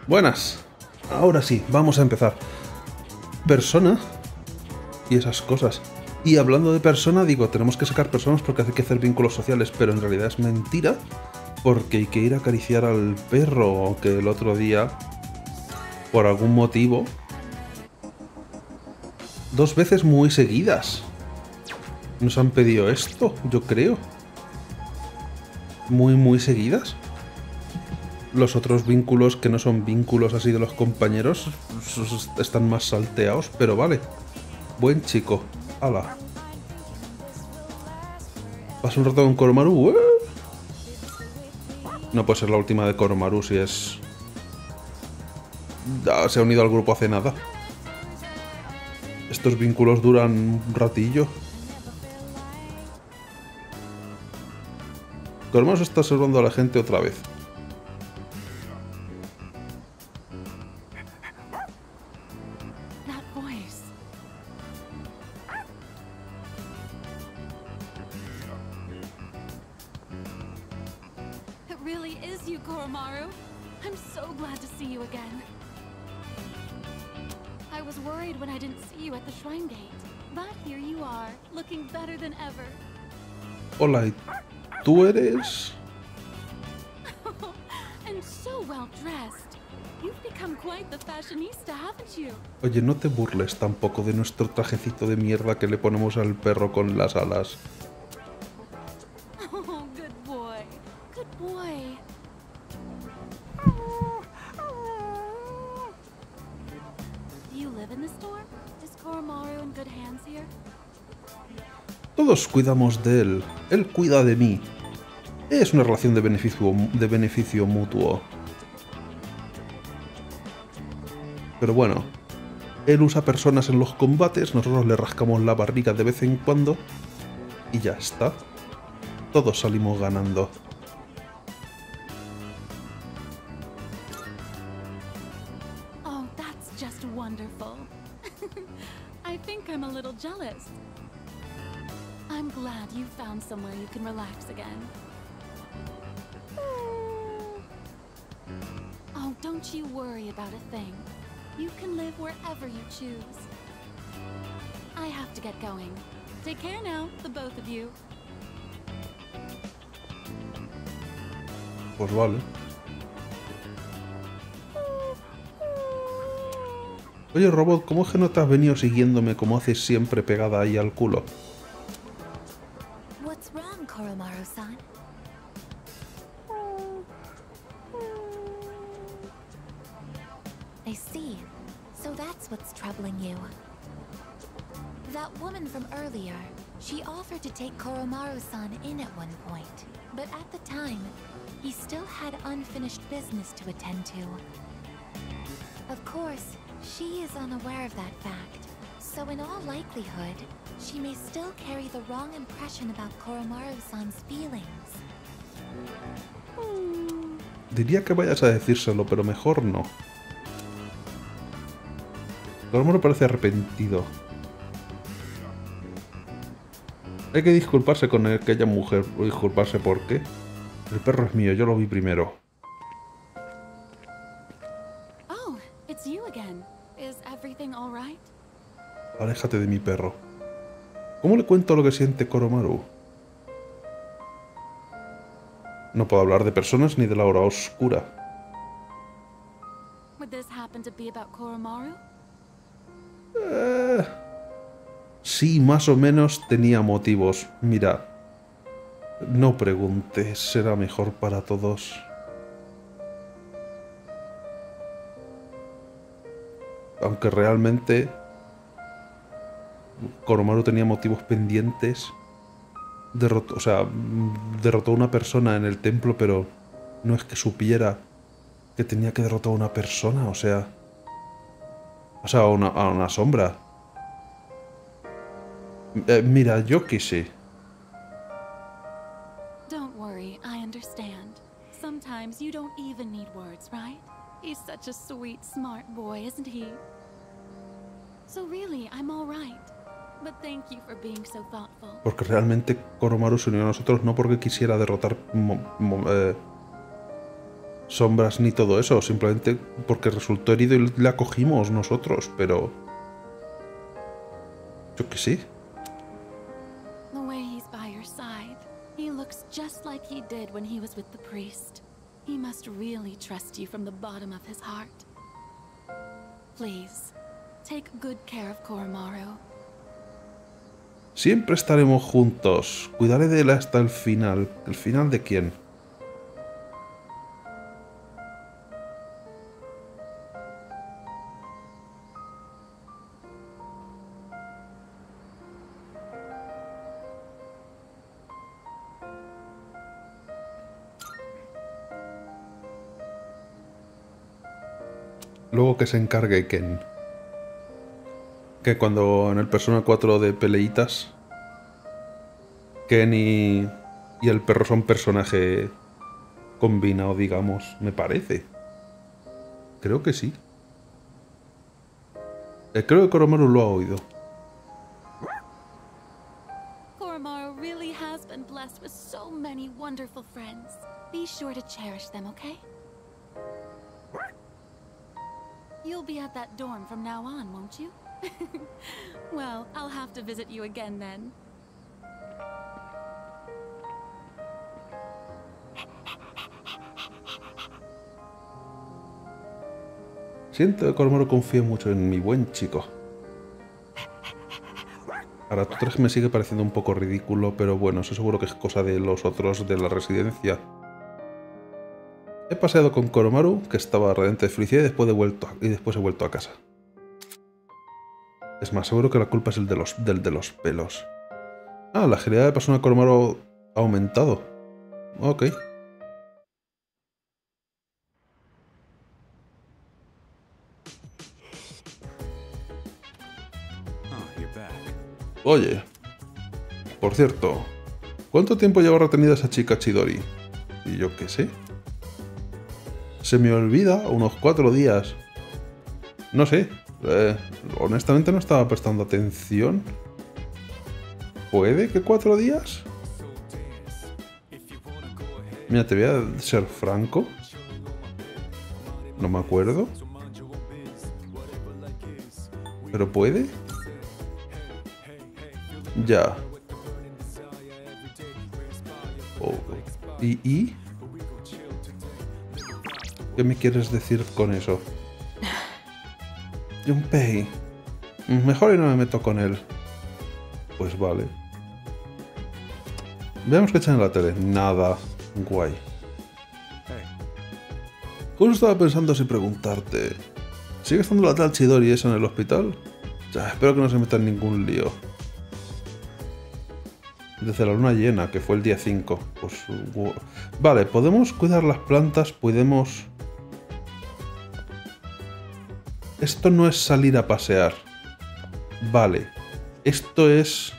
Buenas. Ahora sí, vamos a empezar. Persona y esas cosas. Y hablando de persona, digo, tenemos que sacar personas porque hay que hacer vínculos sociales, pero en realidad es mentira, porque hay que ir a acariciar al perro, que el otro día, por algún motivo, 2 veces muy seguidas nos han pedido esto, yo creo. Muy seguidas. Los otros vínculos que no son vínculos así de los compañeros están más salteados, pero vale. Buen chico. ¡Hala! ¿Pasa un rato con Koromaru? No puede ser la última de Koromaru si es... se ha unido al grupo hace nada. Estos vínculos duran un ratillo. Koromaru se está observando a la gente otra vez. Koromaru, I'm so glad to see you again. I was worried when I didn't see you at the shrine gate, but here you are, looking better than ever. Hola, ¿y tú eres? And so well dressed. You've become quite the fashionista, haven't you? Oye, no te burles tampoco de nuestro trajecito de mierda que le ponemos al perro con las alas. Oh, good boy. Good boy. Do you live in the store? Is Koromaru in good hands here? Todos cuidamos de él. Él cuida de mí. Es una relación de beneficio mutuo. Pero bueno, él usa personas en los combates, nosotros le rascamos la barriga de vez en cuando y ya está. Todos salimos ganando. Oh, that's just wonderful. I think I'm a little jealous. I'm glad you found somewhere you can relax again. Oh, don't you worry about a thing. You can live wherever you choose. I have to get going. Take care now, the both of you. Pues vale. Oye, robot, ¿cómo es que no te has venido siguiéndome como haces siempre pegada ahí al culo? What's wrong, Koromaru-san? I see. So that's what's troubling you. That woman from earlier, she offered to take Koromaru-san in at one point. But at the time, he still had unfinished business to attend to. Of course, she is unaware of that fact. So in all likelihood, she may still carry the wrong impression about Koromaru-san's feelings. Diría que vayas a decírselo, pero mejor no. Koromaru parece arrepentido. Hay que disculparse con aquella mujer. ¿Disculparse por qué? El perro es mío, yo lo vi primero. Oh, it's you again. Is everything all right? Aléjate de mi perro. ¿Cómo le cuento lo que siente Koromaru? No puedo hablar de personas ni de la hora oscura. Would this happen to be about Koromaru? Sí, más o menos tenía motivos. Mira, no preguntes, será mejor para todos. Aunque realmente Koromaru tenía motivos pendientes. Derrotó a una persona en el templo, pero no es que supiera que tenía que derrotar a una persona, a una sombra. Mira, yo qué sé. Don't worry, I understand. Sometimes you don't even need words, right? He's such a sweet, smart boy, isn't he? So really, I'm all right. But thank you for being so thoughtful. Porque realmente Koromaru se unió a nosotros no porque quisiera derrotar sombras ni todo eso, simplemente porque resultó herido y le acogimos nosotros, pero... yo qué sé. The way he's by your side, he looks just like he did when he was with the priest. He must really trust you from the bottom of his heart. Please, take good care of Koromaru. Siempre estaremos juntos. Cuidaré de él hasta el final. ¿El final de quién? Luego que se encargue Ken. Que cuando en el Persona 4 de peleitas, Ken y el perro son personaje combinado, digamos, me parece. Creo que sí. Creo que Koromaru lo ha oído. Koromaru really has been blessed with so many wonderful friends. Be sure to cherish them, okay? You'll be at that dorm from now on, won't you? Well, I'll have to visit you again then. Siento que Koromaru confía mucho en mi buen chico. Ahora, tu traje me sigue pareciendo un poco ridículo, pero bueno, eso seguro que es cosa de los otros de la residencia. He paseado con Koromaru, que estaba radiante de felicidad, y después he vuelto a casa. Es más, seguro que la culpa es del de los pelos. Ah, la agilidad de persona de Koromaru ha aumentado. Ok. Oye, por cierto, ¿cuánto tiempo lleva retenida esa chica Chidori? Y yo qué sé. Se me olvida, unos 4 días. No sé, honestamente no estaba prestando atención. ¿Puede que 4 días? Mira, te voy a ser franco. No me acuerdo. ¿Pero puede? Ya. Oh. ¿Y? ¿Qué me quieres decir con eso? Junpei. Mejor y no me meto con él. Pues vale. Veamos qué echan en la tele. Nada. Guay. Justo estaba pensando si preguntarte. ¿Sigue estando la tal Chidori esa en el hospital? Ya, espero que no se meta en ningún lío. Desde la luna llena, que fue el día 5. Pues, vale, podemos cuidar las plantas, podemos... Esto no es salir a pasear. Vale. Esto es...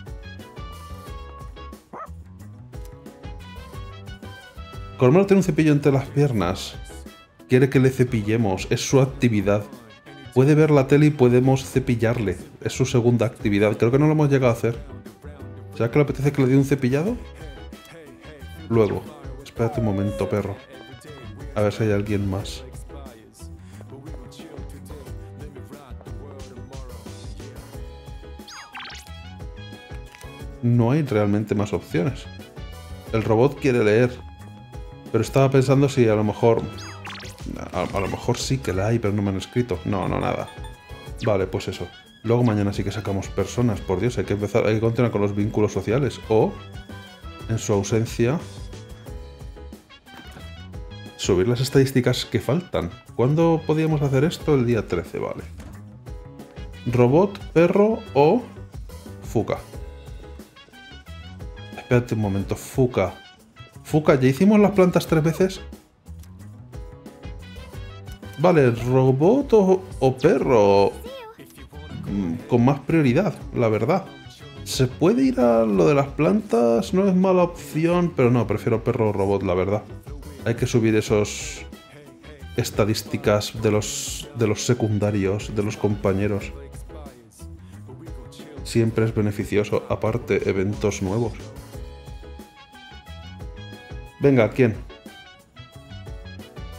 Koromaru tiene un cepillo entre las piernas. Quiere que le cepillemos. Es su actividad. Puede ver la tele y podemos cepillarle. Es su segunda actividad. Creo que no lo hemos llegado a hacer. ¿Será que le apetece que le dé un cepillado? Luego. Espérate un momento, perro. A ver si hay alguien más. No hay realmente más opciones. El robot quiere leer. Pero estaba pensando si a lo mejor... A lo mejor sí que la hay, pero no me han escrito. No, nada. Vale, pues eso. Luego mañana sí que sacamos personas. Por Dios, hay que continuar con los vínculos sociales. O, en su ausencia, subir las estadísticas que faltan. ¿Cuándo podíamos hacer esto? El día 13, vale. Robot, perro o Fuka. Espérate un momento, Fuka. Fuka, ¿ya hicimos las plantas 3 veces? Vale, robot o perro. Con más prioridad, la verdad. ¿Se puede ir a lo de las plantas? No es mala opción, pero no, prefiero perro o robot, la verdad. Hay que subir esos estadísticas de los secundarios, de los compañeros. Siempre es beneficioso, aparte eventos nuevos. Venga, ¿quién?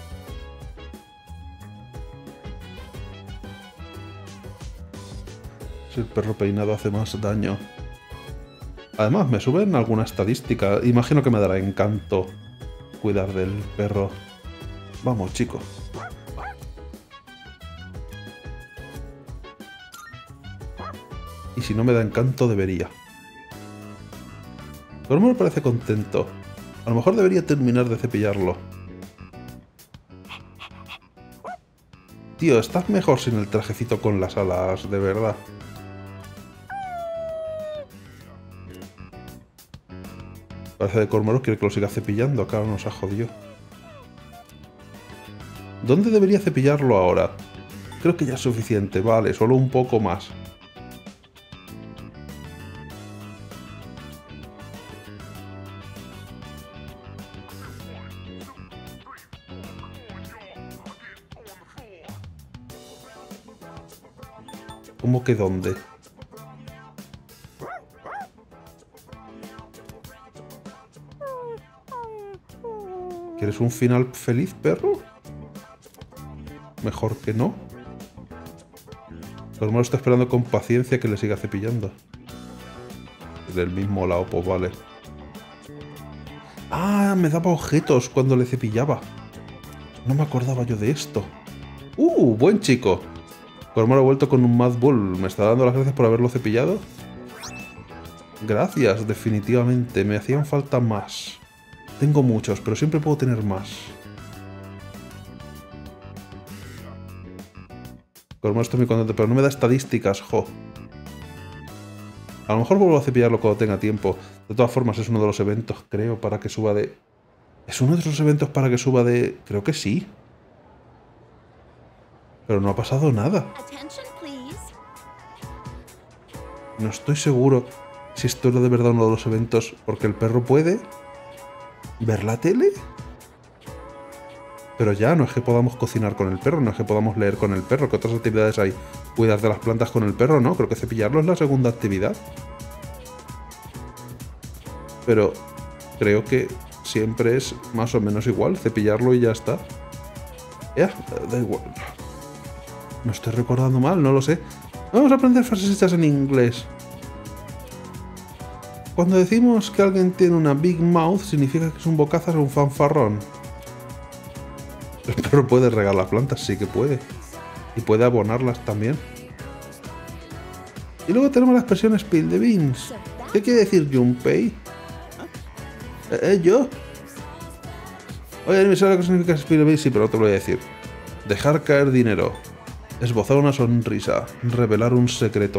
Si el perro peinado hace más daño. Además, me suben alguna estadística. Imagino que me dará encanto cuidar del perro. Vamos, chico. Y si no me da encanto, debería. Pero me parece contento. A lo mejor debería terminar de cepillarlo. Tío, estás mejor sin el trajecito con las alas, de verdad. Parece que Cormoros quiere que lo siga cepillando. Claro, nos ha jodido. ¿Dónde debería cepillarlo ahora? Creo que ya es suficiente. Vale, solo un poco más. ¿Cómo que dónde? ¿Quieres un final feliz, perro? Mejor que no. Cormoro está esperando con paciencia que le siga cepillando. Del mismo lado, pues vale. Ah, me daba objetos cuando le cepillaba. No me acordaba yo de esto. Buen chico. Cormoro ha vuelto con un Mad Bull. ¿Me está dando las gracias por haberlo cepillado? Gracias, definitivamente. Me hacían falta más. Tengo muchos, pero siempre puedo tener más. Cormoro estoy muy contento, pero no me da estadísticas, jo. A lo mejor vuelvo a cepillarlo cuando tenga tiempo. De todas formas, es uno de los eventos, creo, para que suba de... ¿Es uno de esos eventos para que suba de...? Creo que sí. Pero no ha pasado nada. No estoy seguro si esto es de verdad uno de los eventos, porque el perro puede ver la tele. Pero ya, no es que podamos cocinar con el perro, no es que podamos leer con el perro. ¿Qué otras actividades hay? Cuidar de las plantas con el perro, ¿no? Creo que cepillarlo es la segunda actividad. Pero creo que siempre es más o menos igual, cepillarlo y ya está. Ya, da igual. No estoy recordando mal, no lo sé. Vamos a aprender frases hechas en inglés. Cuando decimos que alguien tiene una big mouth, significa que es un bocazas o un fanfarrón. El perro puede regar las plantas, sí que puede. Y puede abonarlas también. Y luego tenemos la expresión spill the beans. ¿Qué quiere decir Junpei? ¿Yo? Oye, ¿me sabes lo que significa spill the beans? Sí, pero no te lo voy a decir. Dejar caer dinero. Esbozar una sonrisa. Revelar un secreto.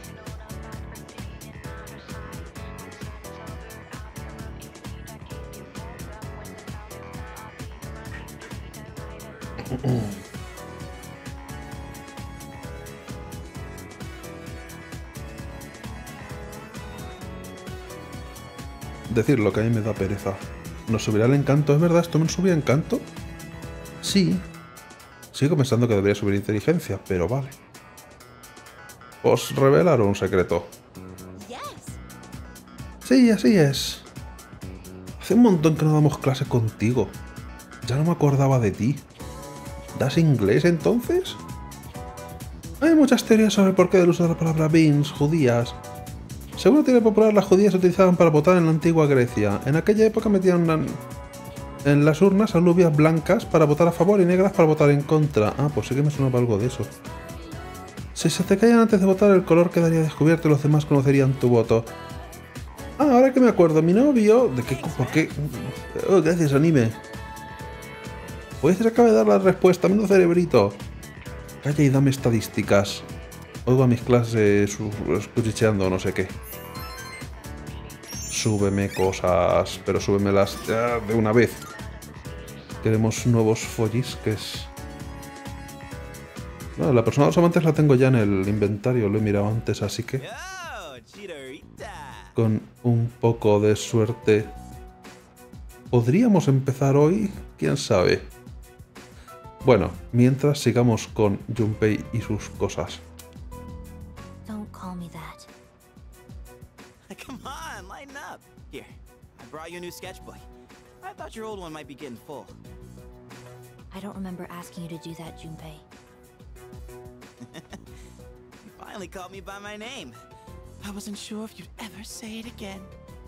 Decir lo que a mí me da pereza. ¿Nos subirá el encanto? ¿Es verdad? ¿Esto me subía encanto? Sí. Sigo pensando que debería subir inteligencia, pero vale. ¿Os revelaron un secreto? Sí, así es. Hace un montón que no damos clase contigo. Ya no me acordaba de ti. ¿Das inglés entonces? Hay muchas teorías sobre el porqué del uso de la palabra beans, judías. Según la teoría popular, las judías se utilizaban para votar en la antigua Grecia. En aquella época metían en las urnas alubias blancas para votar a favor y negras para votar en contra. Ah, pues sí que me sonaba algo de eso. Si se te caían antes de votar, el color quedaría descubierto y los demás conocerían tu voto. Ah, ahora que me acuerdo, mi novio... ¿De qué? ¿Por qué? Oh, gracias, anime. Pues se acaba de dar la respuesta, menudo cerebrito. Calla y dame estadísticas. Oigo a mis clases escuchicheando o no sé qué. Súbeme cosas, pero súbemelas ya de una vez. Queremos nuevos follisques. No, la persona de los amantes la tengo ya en el inventario, lo he mirado antes, así que... Con un poco de suerte... ¿Podríamos empezar hoy? ¿Quién sabe? Bueno, mientras sigamos con Junpei y sus cosas. Don't call me that. Come on, lighten up. Here, I brought you a new sketchbook. I thought your old one might be getting full. I don't remember asking you to do that, Junpei. You finally called me by my name. I wasn't sure if you'd ever say it again.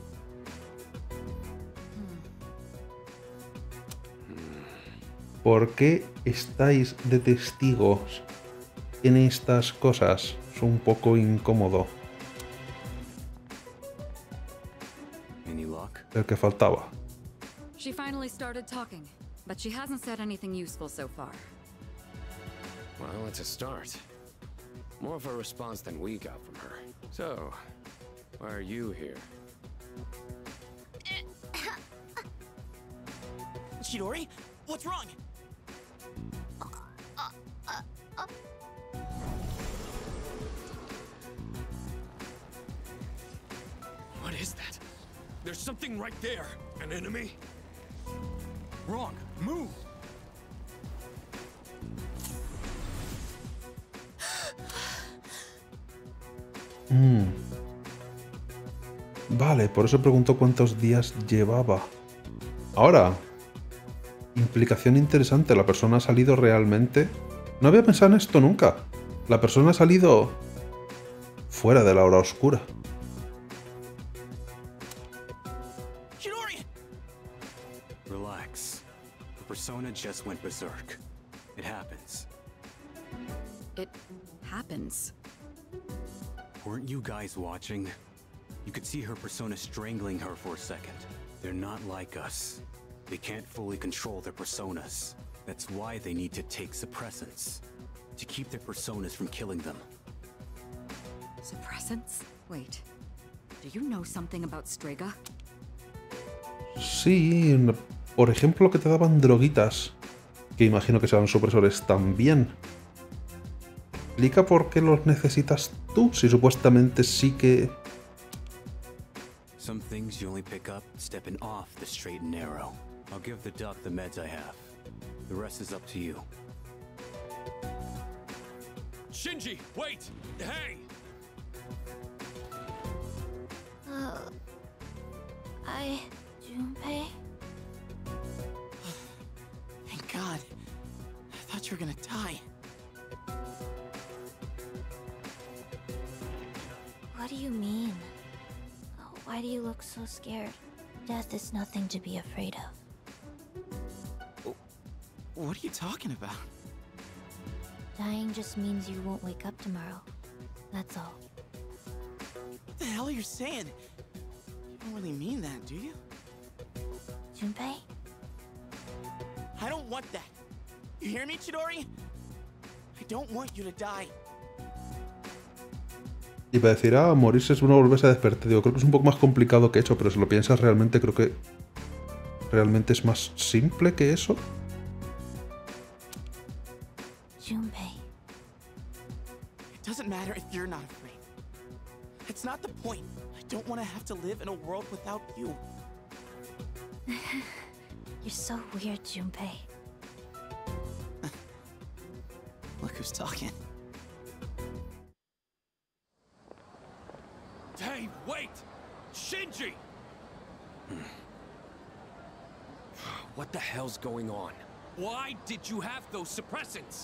¿Por qué estáis de testigos en estas cosas? Es un poco incómodo. Any luck? El que faltaba. She finally started talking, but she hasn't said anything useful so far. Well, it's a start. More of a response than we got from her. So, why are you here? Chidori, what's wrong? What is that? There's something right there. An enemy? Wrong. Move! Vale, por eso preguntó cuántos días llevaba. Ahora, implicación interesante, la persona ha salido realmente... No había pensado en esto nunca. La persona ha salido fuera de la hora oscura. Chidori! Relax. The persona just went berserk. It happens. It happens. Weren't you guys watching? You could see her persona strangling her for a second. They're not like us. They can't fully control their personas. That's why they need to take suppressants. To keep their personas from killing them. Suppressants? Wait. Do you know something about Strega? Sí, por ejemplo que te daban droguitas, que imagino que serán supresores también. Explica por qué los necesitas tú, si supuestamente sí que... Some things you only pick up stepping off the straight and narrow. I'll give the duck the meds I have. The rest is up to you. Shinji, wait! Hey! Junpei? Thank God. I thought you were gonna die. What do you mean? Why do you look so scared? Death is nothing to be afraid of. What are you talking about? Dying just means you won't wake up tomorrow. That's all. What the hell are you saying? You don't really mean that, do you? Junpei? I don't want that. You hear me, Chidori? I don't want you to die. Y para decir, morirse es bueno volverse a despertar. Digo, creo que es un poco más complicado que eso, pero si lo piensas realmente, creo que realmente es más simple que eso. Junpei. It doesn't matter if you're not afraid. It's not the point. I don't want to have to live in a world without you. You're so weird, Junpei. Look who's talking. Hey, wait! Shinji! What the hell's going on? Why did you have those suppressants?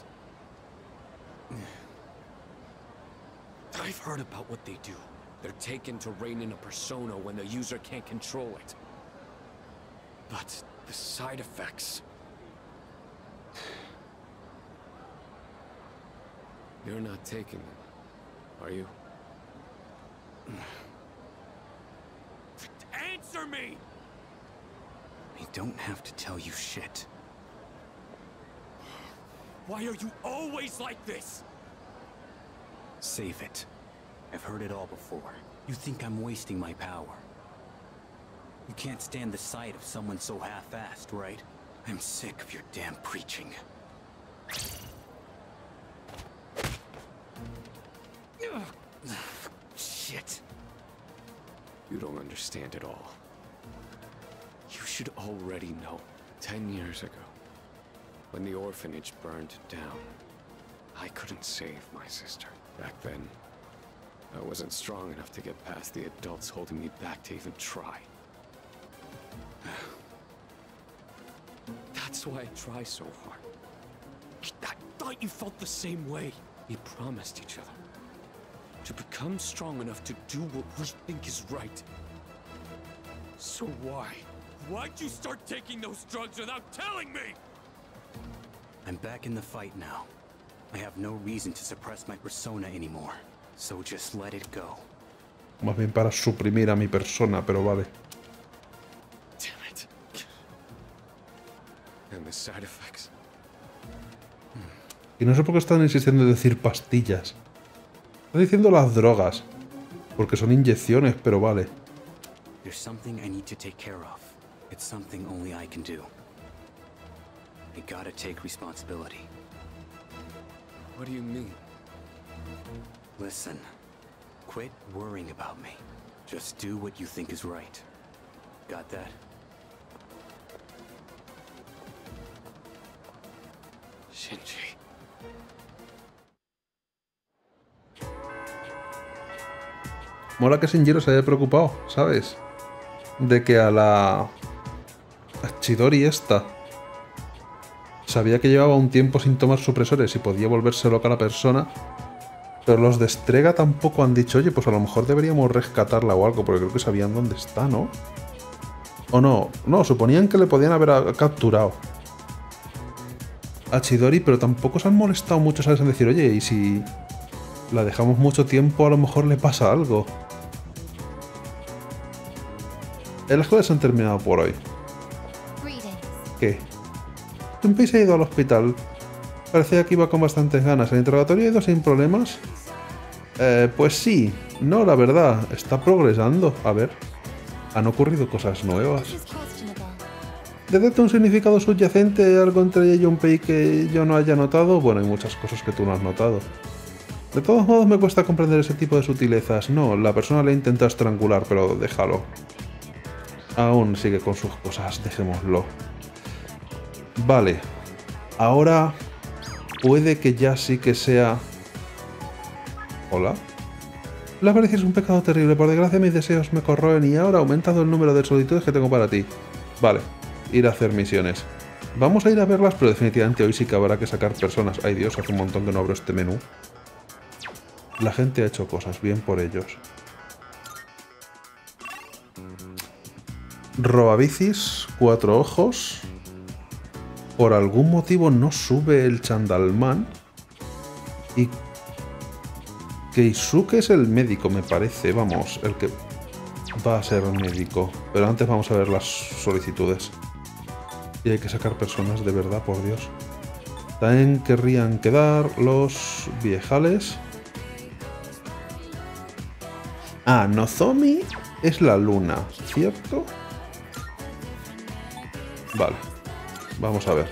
I've heard about what they do. They're taken to rein in a persona when the user can't control it. But the side effects... You're not taking them, are you? Answer me! I don't have to tell you shit. Why are you always like this? Save it. I've heard it all before. You think I'm wasting my power. You can't stand the sight of someone so half-assed, right? I'm sick of your damn preaching. Shit. You don't understand at all. You should already know. 10 years ago, when the orphanage burned down, I couldn't save my sister. Back then, I wasn't strong enough to get past the adults holding me back to even try. That's why I try so hard. I thought you felt the same way. We promised each other. to become strong enough to do what we think is right. So why? Why'd you start taking those drugs without telling me? I'm back in the fight now. I have no reason to suppress my persona anymore. So just let it go. Más bien para suprimir a mi persona, pero vale. Damn it. And the side effects. Y no sé por qué están insistiendo en decir pastillas. Están diciendo las drogas. Porque son inyecciones, pero vale. There's something I need to take care of. It's something only I can do. I gotta take responsibility. What do you mean? Listen, quit worrying about me. Just do what you think is right. Got that? Shinji. Mola que Shinjiro se haya preocupado, ¿sabes? De que a la Chidori esta sabía que llevaba un tiempo sin tomar supresores y podía volverse loca la persona, pero los de Strega tampoco han dicho, oye, pues a lo mejor deberíamos rescatarla o algo, porque creo que sabían dónde está, ¿no? ¿O no? No, suponían que le podían haber capturado a Chidori, pero tampoco se han molestado mucho, ¿sabes? En decir, oye, y si la dejamos mucho tiempo, a lo mejor le pasa algo. Las cosas han terminado por hoy. ¿Qué? Junpei se ha ido al hospital. Parecía que iba con bastantes ganas. ¿El interrogatorio ha ido sin problemas? Pues sí. No, la verdad. Está progresando. A ver. Han ocurrido cosas nuevas. ¿Detecta un significado subyacente, algo entre ella y Junpei que yo no haya notado? Bueno, hay muchas cosas que tú no has notado. De todos modos me cuesta comprender ese tipo de sutilezas. No, la persona le intenta estrangular, pero déjalo. Aún sigue con sus cosas, dejémoslo. Vale. Ahora puede que ya sí que sea... ¿Hola? La avaricia es un pecado terrible. Por desgracia mis deseos me corroen y ahora ha aumentado el número de solicitudes que tengo para ti. Vale. Ir a hacer misiones. Vamos a ir a verlas, pero definitivamente hoy sí que habrá que sacar personas. Ay Dios, hace un montón que no abro este menú. La gente ha hecho cosas, bien por ellos. Robabicis, 4 ojos. Por algún motivo no sube el Chandalman. Y Keisuke es el médico, me parece. Vamos, el que va a ser médico. Pero antes vamos a ver las solicitudes. Y hay que sacar personas de verdad, por Dios. También querrían quedar los viejales. Ah, Nozomi es la luna, ¿cierto? Vale. Vamos a ver.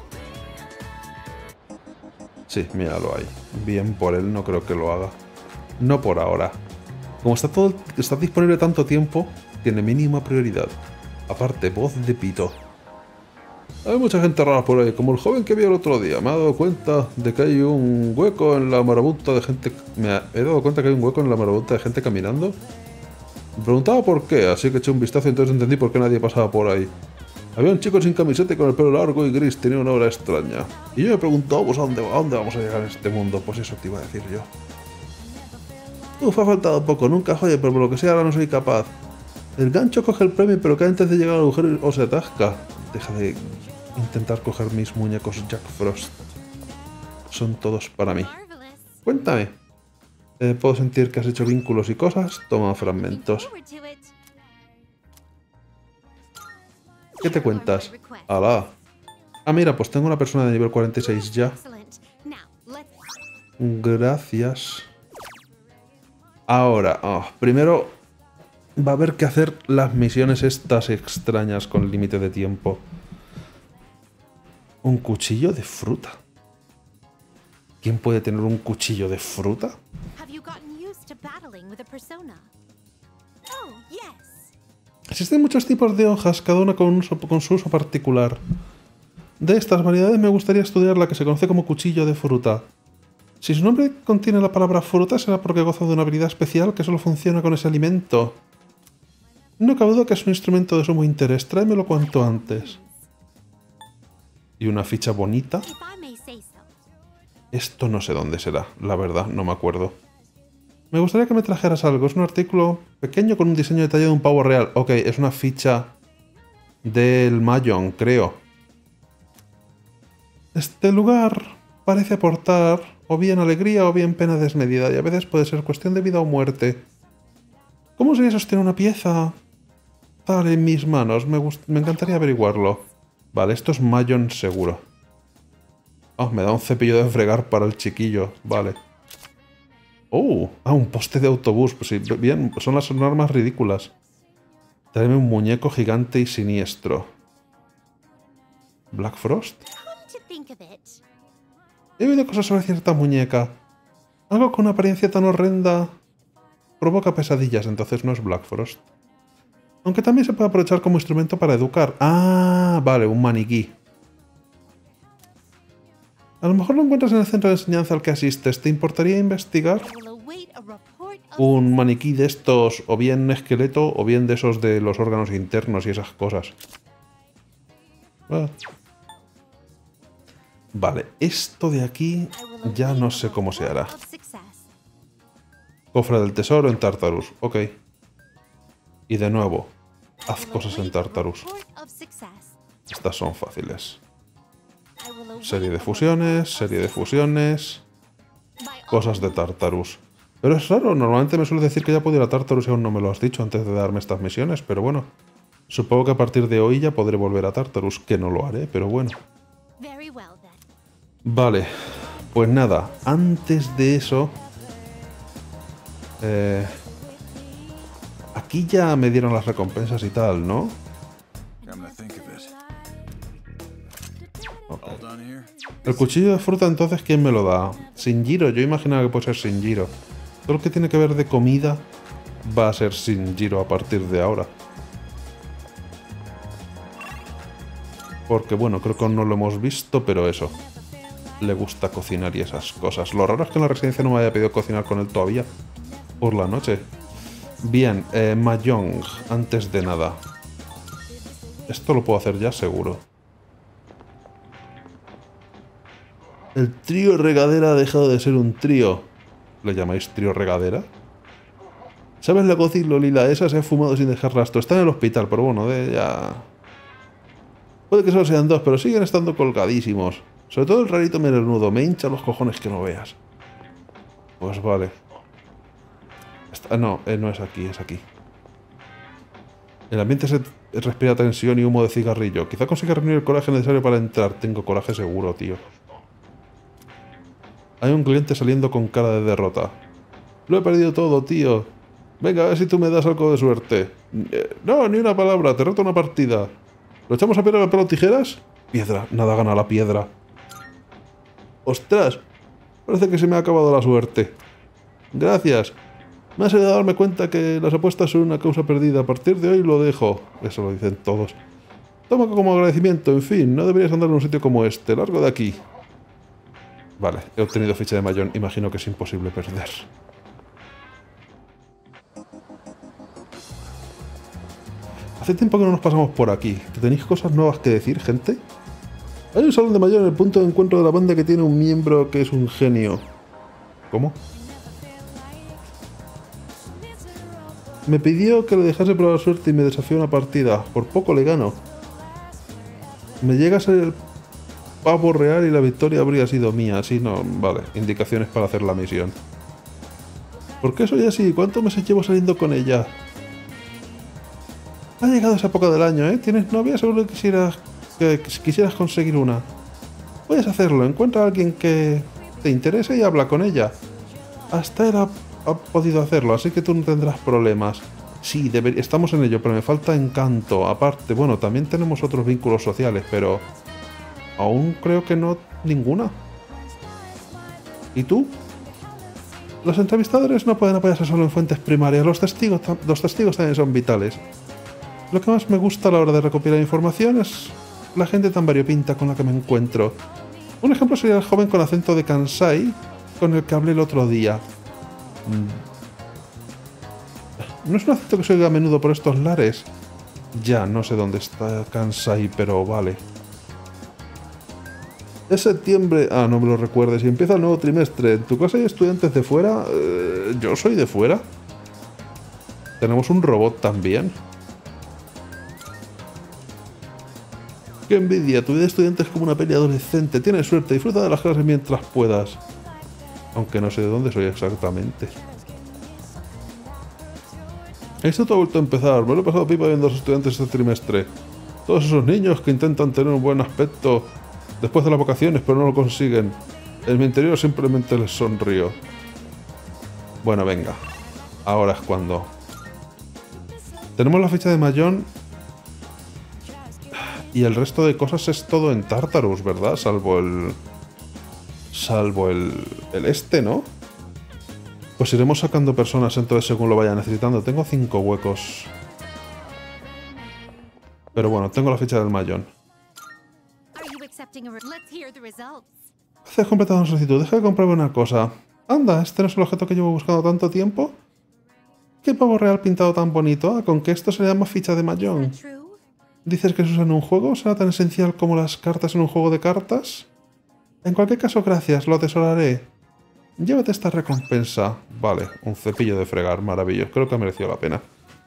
Sí, míralo ahí. Bien por él, no creo que lo haga. No por ahora. Como está disponible tanto tiempo, tiene mínima prioridad. Aparte, voz de pito. Hay mucha gente rara por ahí, como el joven que vi el otro día. Me he dado cuenta de que hay un hueco en la marabunta de gente... he dado cuenta que hay un hueco en la marabunta de gente caminando. Me preguntaba por qué, así que eché un vistazo y entonces entendí por qué nadie pasaba por ahí. Había un chico sin camiseta y con el pelo largo y gris, tenía una aura extraña. Y yo me preguntaba, pues ¿a dónde vamos a llegar en este mundo? Pues eso te iba a decir yo. Uf, ha faltado poco, nunca joye, pero por lo que sea ahora no soy capaz. El gancho coge el premio, pero cae antes de llegar al agujero o se atasca. Deja de intentar coger mis muñecos Jack Frost. Son todos para mí. Cuéntame. Puedo sentir que has hecho vínculos y cosas. Toma fragmentos. ¿Qué te cuentas? ¡Hala! Ah, mira, pues tengo una persona de nivel 46 ya. Gracias. Ahora, primero va a haber que hacer las misiones estas extrañas con límite de tiempo. Un cuchillo de fruta. ¿Quién puede tener un cuchillo de fruta? Existen muchos tipos de hojas, cada una con su uso particular. De estas variedades me gustaría estudiar la que se conoce como cuchillo de fruta. Si su nombre contiene la palabra fruta, será porque goza de una habilidad especial que solo funciona con ese alimento. No cabe duda que es un instrumento de sumo interés. Tráemelo cuanto antes. Y una ficha bonita. Esto no sé dónde será, la verdad, no me acuerdo. Me gustaría que me trajeras algo. Es un artículo pequeño con un diseño detallado de un pavo real. Ok, es una ficha del Mahjong, creo. Este lugar parece aportar o bien alegría o bien pena desmedida, y a veces puede ser cuestión de vida o muerte. ¿Cómo sería sostener una pieza tal en mis manos? Me encantaría averiguarlo. Vale, esto es Mahjong seguro. Oh, me da un cepillo de fregar para el chiquillo. Vale. Oh, un poste de autobús. Pues sí, bien, son las normas ridículas. Tráeme un muñeco gigante y siniestro. ¿Black Frost? He oído cosas sobre cierta muñeca. Algo con una apariencia tan horrenda provoca pesadillas, entonces no es Black Frost. Aunque también se puede aprovechar como instrumento para educar. Ah, vale, un maniquí. A lo mejor lo encuentras en el centro de enseñanza al que asistes. ¿Te importaría investigar? Un maniquí de estos, o bien esqueleto, o bien de esos de los órganos internos y esas cosas. Ah. Vale, esto de aquí ya no sé cómo se hará. Cofre del tesoro en Tartarus, ok. Y de nuevo, haz cosas en Tartarus. Estas son fáciles. Serie de fusiones, cosas de Tartarus. Pero es raro, normalmente me suele decir que ya puedo ir a Tartarus y aún no me lo has dicho antes de darme estas misiones, pero bueno. Supongo que a partir de hoy ya podré volver a Tartarus, que no lo haré, pero bueno. Vale, pues nada, antes de eso... aquí ya me dieron las recompensas y tal, ¿no? Okay. El cuchillo de fruta, entonces, ¿quién me lo da? Shinjiro, yo imaginaba que puede ser Shinjiro. Todo lo que tiene que ver de comida va a ser Shinjiro a partir de ahora. Porque bueno, creo que aún no lo hemos visto, pero eso. Le gusta cocinar y esas cosas. Lo raro es que en la residencia no me haya pedido cocinar con él todavía. Por la noche. Bien, Mahjong, antes de nada. Esto lo puedo hacer ya seguro. El trío regadera ha dejado de ser un trío. ¿Le llamáis trío regadera? ¿Sabes la cocina, Lila? Esa se ha fumado sin dejar rastro. Está en el hospital, pero bueno, ya... Puede que solo sean dos, pero siguen estando colgadísimos. Sobre todo el rarito melenudo. Me hincha los cojones que no veas. Pues vale. No es aquí, es aquí. El ambiente se respira tensión y humo de cigarrillo. Quizá consiga reunir el coraje necesario para entrar. Tengo coraje seguro, tío. Hay un cliente saliendo con cara de derrota. Lo he perdido todo, tío. Venga, a ver si tú me das algo de suerte. No, ni una palabra. Te roto una partida. ¿Lo echamos a piedra, papel o tijeras? Piedra. Nada gana la piedra. ¡Ostras! Parece que se me ha acabado la suerte. Gracias. Me has ayudado a darme cuenta que las apuestas son una causa perdida. A partir de hoy lo dejo. Eso lo dicen todos. Toma como agradecimiento. En fin, no deberías andar en un sitio como este. Largo de aquí. Vale, he obtenido ficha de Mahjong. Imagino que es imposible perder. Hace tiempo que no nos pasamos por aquí. ¿Tenéis cosas nuevas que decir, gente? Hay un salón de Mahjong en el punto de encuentro de la banda que tiene un miembro que es un genio. ¿Cómo? Me pidió que le dejase probar suerte y me desafió una partida. Por poco le gano. Me llega a ser el pavo real y la victoria habría sido mía. Sí, no, vale. Indicaciones para hacer la misión. ¿Por qué soy así? ¿Cuántos meses llevo saliendo con ella? Ha llegado esa época del año, ¿eh? ¿Tienes novia? Seguro que quisieras conseguir una. Puedes hacerlo. Encuentra a alguien que te interese y habla con ella. Hasta él ha podido hacerlo, así que tú no tendrás problemas. Sí, estamos en ello, pero me falta encanto. Aparte, bueno, también tenemos otros vínculos sociales, pero... aún creo que no ninguna. ¿Y tú? Los entrevistadores no pueden apoyarse solo en fuentes primarias. Los testigos también son vitales. Lo que más me gusta a la hora de recopilar información es la gente tan variopinta con la que me encuentro. Un ejemplo sería el joven con acento de Kansai con el que hablé el otro día. ¿No es un acento que se oiga a menudo por estos lares? Ya, no sé dónde está Kansai, pero vale. Es septiembre. Ah, no me lo recuerdes. Y empieza el nuevo trimestre. ¿En tu clase hay estudiantes de fuera? Yo soy de fuera. Tenemos un robot también. ¡Qué envidia! Tu vida de estudiante es como una peli adolescente. Tienes suerte, disfruta de las clases mientras puedas. Aunque no sé de dónde soy exactamente. Esto todo ha vuelto a empezar. Me lo he pasado pipa viendo a los estudiantes este trimestre. Todos esos niños que intentan tener un buen aspecto después de las vacaciones, pero no lo consiguen. En mi interior simplemente les sonrío. Bueno, venga. Ahora es cuando. Tenemos la ficha de Mahjong. Y el resto de cosas es todo en Tartarus, ¿verdad? Salvo el este, ¿no? Pues iremos sacando personas entonces según lo vaya necesitando. Tengo 5 huecos. Pero bueno, tengo la ficha del Mahjong. Has completado una solicitud. Deja de comprobar una cosa. Anda, ¿este no es el objeto que llevo buscando tanto tiempo? ¿Qué pavo real pintado tan bonito? Ah, ¿con que esto se le llama ficha de Mahjong? ¿Dices que se usa en un juego? ¿Será tan esencial como las cartas en un juego de cartas? En cualquier caso, gracias, lo atesoraré. Llévate esta recompensa. Vale, un cepillo de fregar, maravilloso. Creo que ha merecido la pena.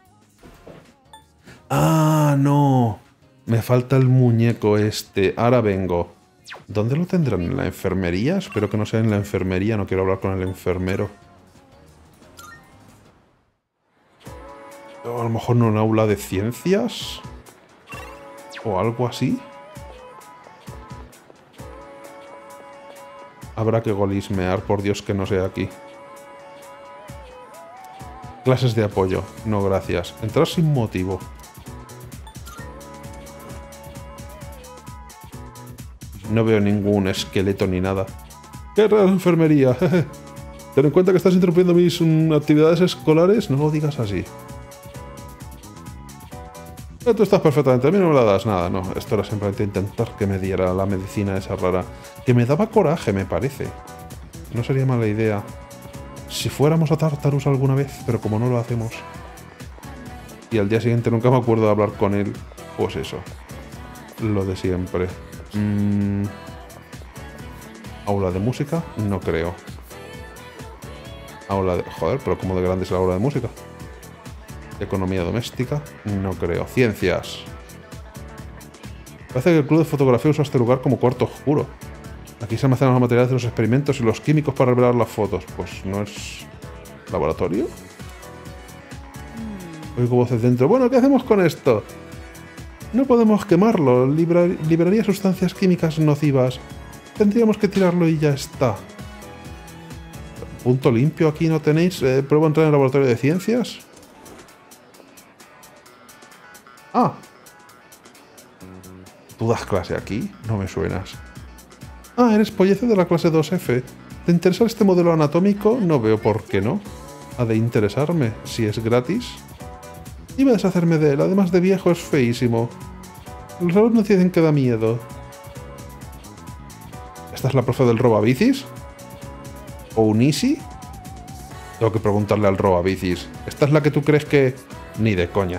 ¡Ah, no! Me falta el muñeco este. Ahora vengo. ¿Dónde lo tendrán? ¿En la enfermería? Espero que no sea en la enfermería. No quiero hablar con el enfermero. O a lo mejor en un aula de ciencias. O algo así. Habrá que golismear, por Dios que no sea aquí. Clases de apoyo. No, gracias. Entrar sin motivo. No veo ningún esqueleto ni nada. ¡Qué rara enfermería! Ten en cuenta que estás interrumpiendo mis actividades escolares. No lo digas así. Tú estás perfectamente, a mí no me la das nada, no. Esto era simplemente intentar que me diera la medicina esa rara. Que me daba coraje, me parece. No sería mala idea. Si fuéramos a Tartarus alguna vez, pero como no lo hacemos. Y al día siguiente nunca me acuerdo de hablar con él. Pues eso. Lo de siempre. ¿Aula de música? No creo. Aula de... Joder, pero ¿cómo de grande es la aula de música? Economía doméstica, no creo. Ciencias. Parece que el club de fotografía usa este lugar como cuarto oscuro. Aquí se almacenan los materiales de los experimentos y los químicos para revelar las fotos. Pues no es... ¿laboratorio? Oigo voces dentro. Bueno, ¿qué hacemos con esto? No podemos quemarlo. Liberaría sustancias químicas nocivas. Tendríamos que tirarlo y ya está. Punto limpio aquí no tenéis. ¿Pruebo a entrar en el laboratorio de ciencias? Ah. ¿Tú das clase aquí? No me suenas. Ah, eres Pollece de la clase 2F. ¿Te interesa este modelo anatómico? No veo por qué no. Ha de interesarme, si es gratis. Iba a deshacerme de él, además de viejo es feísimo. Los alumnos dicen que da miedo. ¿Esta es la profe del robabicis? ¿O Unisi? Tengo que preguntarle al robabicis. ¿Esta es la que tú crees que...? Ni de coña.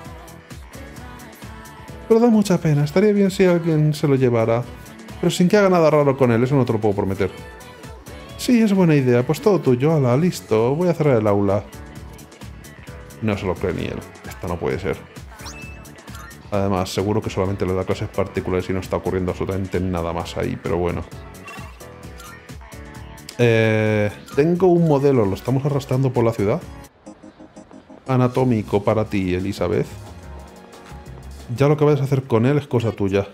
Pero da mucha pena, estaría bien si alguien se lo llevara. Pero sin que haga nada raro con él, eso no te lo puedo prometer. Sí, es buena idea, pues todo tuyo, ala, listo, voy a cerrar el aula. No se lo cree ni él, esto no puede ser. Además, seguro que solamente le da clases particulares y no está ocurriendo absolutamente nada más ahí, pero bueno. Tengo un modelo, lo estamos arrastrando por la ciudad. Anatómico para ti, Elizabeth. Ya lo que vayas a hacer con él es cosa tuya.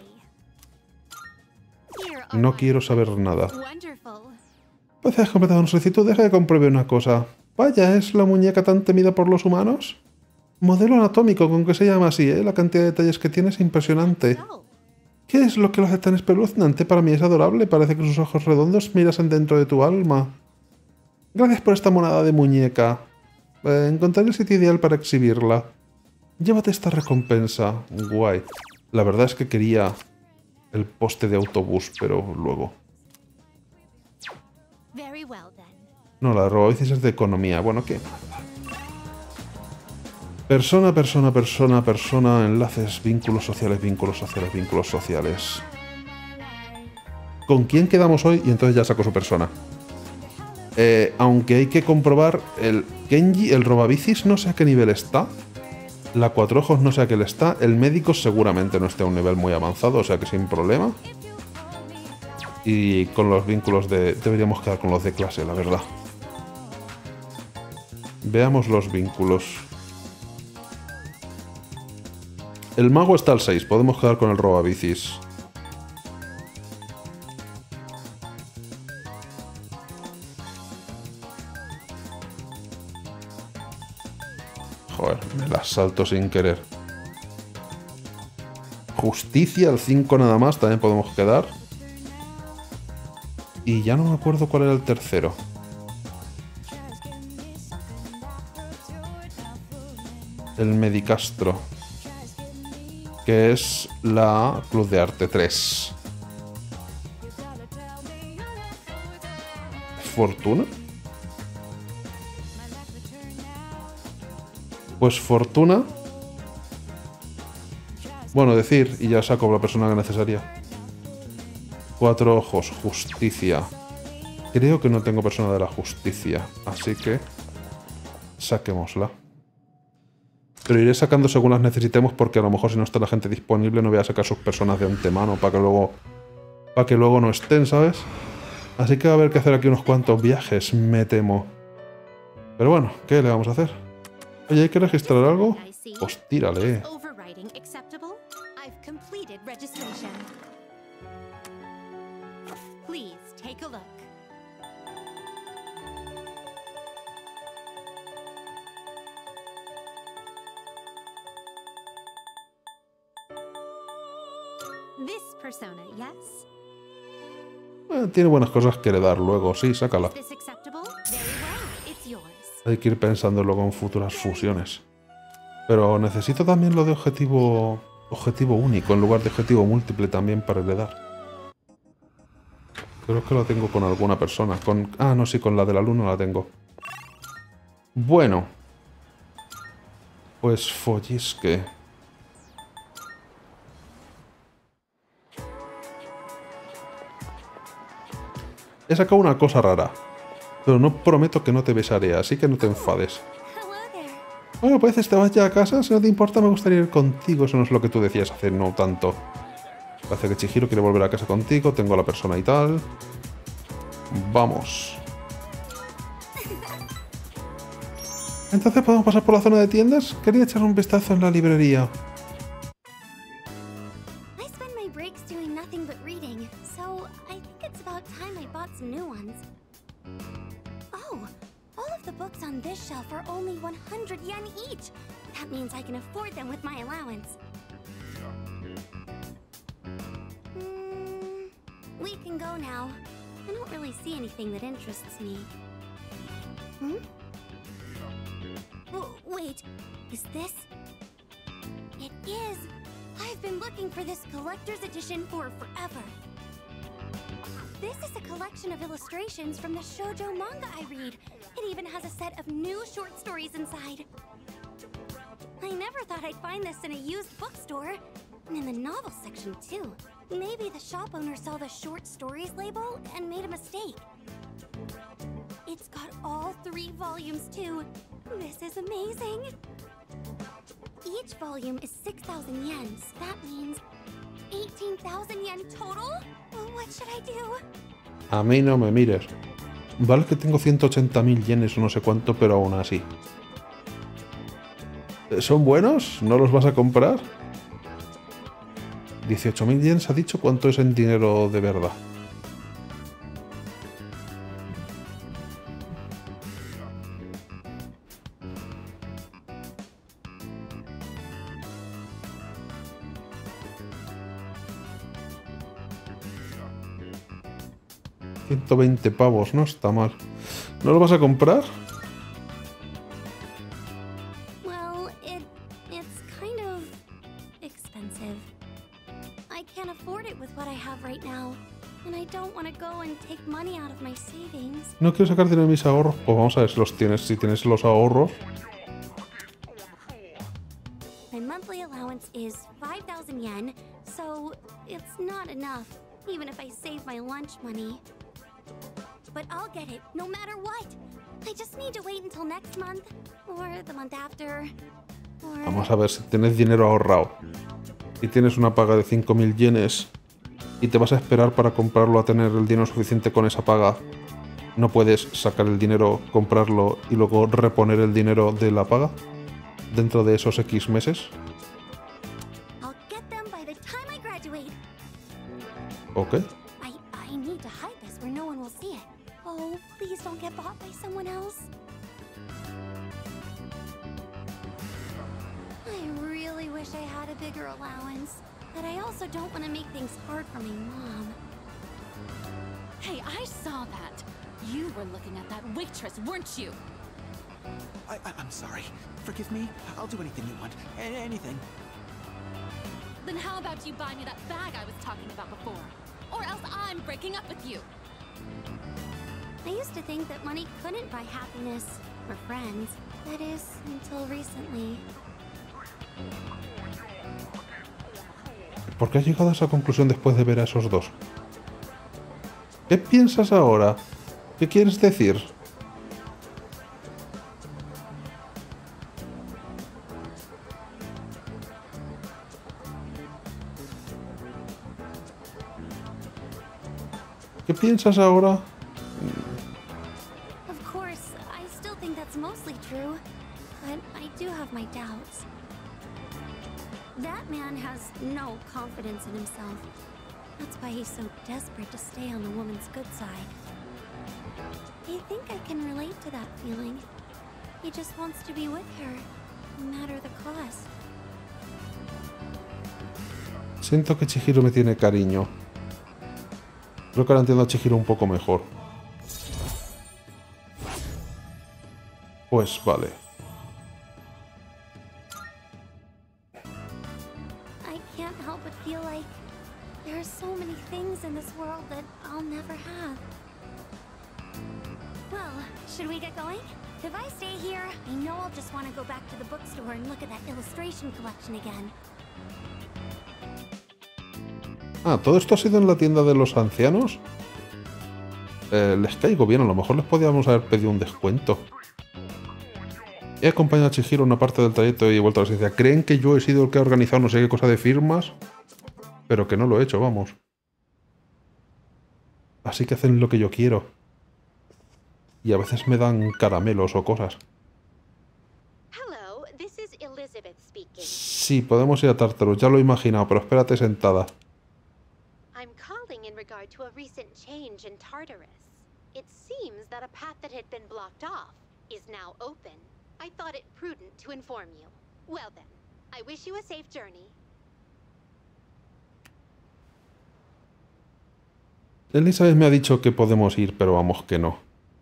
No quiero saber nada. Pues has completado una solicitud, deja que compruebe una cosa. Vaya, ¿es la muñeca tan temida por los humanos? Modelo anatómico, con que se llama así, ¿eh? La cantidad de detalles que tiene es impresionante. ¿Qué es lo que lo hace tan espeluznante? Para mí es adorable, parece que sus ojos redondos mirasen dentro de tu alma. Gracias por esta monada de muñeca. Encontraré el sitio ideal para exhibirla. Llévate esta recompensa. Guay. La verdad es que quería el poste de autobús, pero luego... No, la de robabicis es de economía. Bueno, ¿qué? Persona, persona, persona, persona, enlaces, vínculos sociales, vínculos sociales, vínculos sociales. ¿con quién quedamos hoy? Y entonces ya saco su persona. Aunque hay que comprobar el Kenji, el robabicis, no sé a qué nivel está. La Cuatro Ojos no sé a qué le está. El médico seguramente no esté a un nivel muy avanzado, o sea que sin problema. Y con los vínculos de... deberíamos quedar con los de clase, la verdad. Veamos los vínculos. El mago está al 6, podemos quedar con el robabicis. Joder, me las salto sin querer. Justicia, al 5 nada más, también podemos quedar. Y ya no me acuerdo cuál era el tercero. El Medicastro. Que es la Club de Arte 3. ¿Fortuna? Pues Fortuna. Bueno, decir, y ya saco la persona necesaria. Cuatro Ojos, Justicia. Creo que no tengo persona de la Justicia, así que saquémosla. Pero iré sacando según las necesitemos, porque a lo mejor si no está la gente disponible no voy a sacar sus personas de antemano para que luego no estén, ¿sabes? Así que va a haber que hacer aquí unos cuantos viajes, me temo. Pero bueno, ¿qué le vamos a hacer? Oye, ¿hay que registrar algo? Pues tírale. Tiene buenas cosas que heredar luego, sí, sácala. Hay que ir pensándolo con futuras fusiones. Pero necesito también lo de objetivo único en lugar de objetivo múltiple también para heredar. Creo que lo tengo con alguna persona. Ah, no, sí, con la de la luna la tengo. Bueno. Pues follisque. He sacado una cosa rara. Pero no prometo que no te besaré, así que no te enfades. Bueno, pues te vas ya a casa. Si no te importa, me gustaría ir contigo. Eso no es lo que tú decías hace no tanto. Parece que Chihiro quiere volver a casa contigo. Tengo a la persona y tal. Vamos. Entonces, ¿podemos pasar por la zona de tiendas? Quería echar un vistazo en la librería. On this shelf are only 100 yen each. That means I can afford them with my allowance. We can go now. I don't really see anything that interests me. Wait, is this? It is! I've been looking for this collector's edition for forever. This is a collection of illustrations from the shoujo manga I read. It even has a set of new short stories inside. I never thought I'd find this in a used bookstore. And in the novel section, too. Maybe the shop owner saw the short stories label and made a mistake. It's got all 3 volumes, too. This is amazing. Each volume is 6,000 yen. So that means 18,000 yen total? What should I do? A mí no me mires. Vale que tengo 180.000 yenes o no sé cuánto, pero aún así. ¿Son buenos? ¿No los vas a comprar? 18.000 yenes ha dicho. ¿Cuánto es en dinero de verdad? $120, no está mal. ¿No lo vas a comprar? Well, it's kind of expensive. I can't afford it with what I have right now, and I don't want to go and take money out of my savings. No quiero sacar dinero de mis ahorros. Pues vamos a ver si los tienes. Si tienes los ahorros. My monthly allowance is 5,000 yen, so it's not enough. even if I save my lunch money. But I'll get it, no matter what. I just need to wait until next month, or the month after, or... Vamos a ver, si tienes dinero ahorrado y tienes una paga de 5.000 yenes y te vas a esperar para comprarlo a tener el dinero suficiente con esa paga, ¿no puedes sacar el dinero, comprarlo y luego reponer el dinero de la paga dentro de esos X meses? I'll get them by the time I graduate. Ok. I need to hide this where no one will see it. Oh, please don't get bought by someone else. I really wish I had a bigger allowance, but I also don't want to make things hard for my mom. Hey, I saw that. You were looking at that waitress, weren't you? I'm sorry. Forgive me. I'll do anything you want. Anything. Then how about you buy me that bag I was talking about before? Or else I'm breaking up with you. I used to think that money couldn't buy happiness or friends. That is, until recently. ¿Por qué has llegado a esa conclusión después de ver a esos dos? ¿Qué piensas ahora? ¿Qué quieres decir? ¿Qué piensas ahora? Of course, I still think that's mostly true, but I do have my doubts. That man has no confidence in himself. That's why he's so desperate to stay on the woman's good side. I think I can relate to that feeling. He just wants to be with her, no matter the cost. Siento que Chihiro me tiene cariño. Creo que ahora entiendo a Chihiro un poco mejor. Pues vale. I can't help but feel like there are so many things in this world that I'll never have. Well, should we get going? If I stay here, I know I'll just want to go back to the bookstore and look at that illustration collection again. Ah, ¿todo esto ha sido en la tienda de los ancianos? Les caigo bien, a lo mejor les podíamos haber pedido un descuento. He acompañado a Chihiro una parte del trayecto y he vuelto a la residencia. ¿Creen que yo he sido el que ha organizado no sé qué cosa de firmas? Pero que no lo he hecho, vamos. Así que hacen lo que yo quiero. Y a veces me dan caramelos o cosas. Hello, this is Elizabeth speaking. Sí, podemos ir a Tartarus, ya lo he imaginado, pero espérate sentada. I'm calling in regard to a recent change in Tartarus. It seems that a path that had been blocked off is now open. I thought it prudent to inform you. Well then, I wish you a safe journey. Elizabeth me ha dicho que podemos ir, pero vamos que no.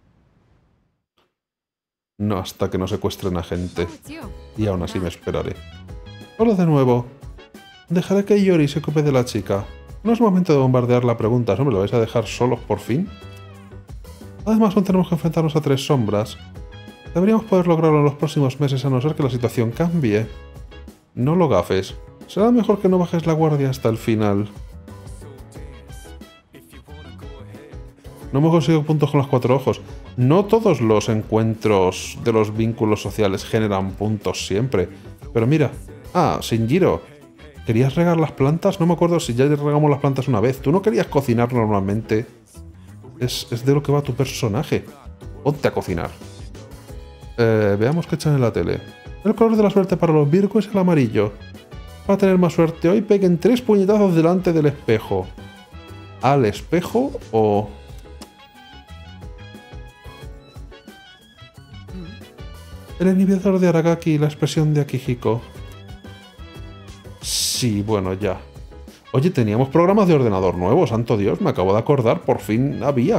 No hasta que no secuestren a gente. Y aún así me esperaré. Hola de nuevo. Dejaré que Yori se ocupe de la chica. No es momento de bombardear la pregunta. ¿Hombre, lo vais a dejar solos por fin? Además, aún tenemos que enfrentarnos a 3 sombras. Deberíamos poder lograrlo en los próximos meses a no ser que la situación cambie. No lo gafes. Será mejor que no bajes la guardia hasta el final. No hemos conseguido puntos con los 4 ojos. No todos los encuentros de los vínculos sociales generan puntos siempre. Pero mira. Ah, Shinjiro. ¿Querías regar las plantas? No me acuerdo si ya regamos las plantas una vez. ¿Tú no querías cocinar normalmente? Es de lo que va tu personaje. Ponte a cocinar. Veamos qué echan en la tele. El color de la suerte para los Virgo es el amarillo. Para tener más suerte hoy, peguen 3 puñetazos delante del espejo. ¿Al espejo o...? El inhibidor de Aragaki y la expresión de Akihiko. Sí, bueno, ya. Oye, teníamos programas de ordenador nuevos, santo Dios, me acabo de acordar, por fin había.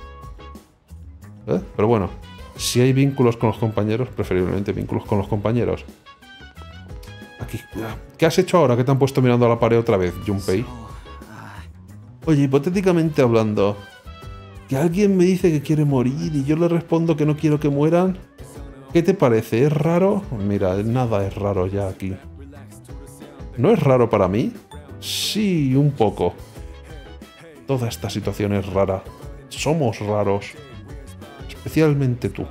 Pero bueno, si hay vínculos con los compañeros, preferiblemente vínculos con los compañeros. Aquí, ¿qué has hecho ahora que te han puesto mirando a la pared otra vez, Junpei? Oye, hipotéticamente hablando, que alguien me dice que quiere morir y yo le respondo que no quiero que mueran. ¿Qué te parece? ¿Es raro? Mira, nada es raro ya aquí. ¿No es raro para mí? Sí, un poco. Toda esta situación es rara. Somos raros. Especialmente tú.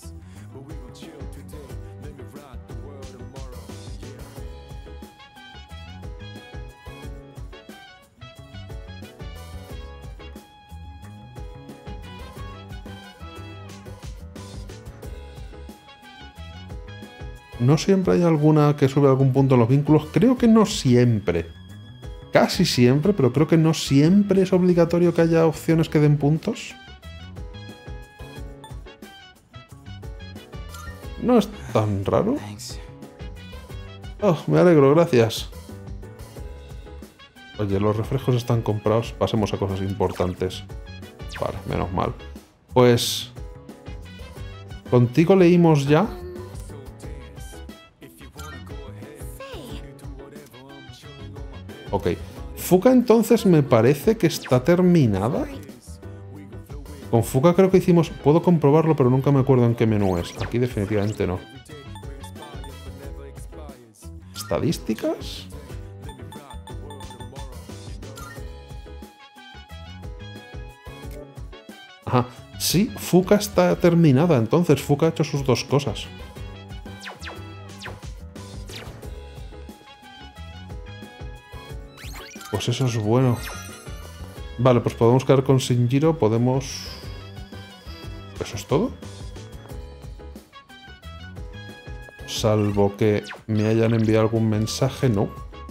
¿No siempre hay alguna que sube algún punto en los vínculos? Creo que no siempre. Casi siempre, pero creo que no siempre es obligatorio que haya opciones que den puntos. No es tan raro. Oh, me alegro, gracias. Oye, los refrescos están comprados. Pasemos a cosas importantes. Vale, menos mal. Pues... ¿contigo leímos ya? Ok. Fuka entonces me parece que está terminada. Con Fuka creo que hicimos... puedo comprobarlo, pero nunca me acuerdo en qué menú es. Aquí definitivamente no. ¿Estadísticas? Ajá. Sí, Fuka está terminada. Entonces Fuka ha hecho sus dos cosas. Pues eso es bueno. Vale, pues podemos quedar con Shinjiro. Podemos... ¿eso es todo? Salvo que me hayan enviado algún mensaje, no.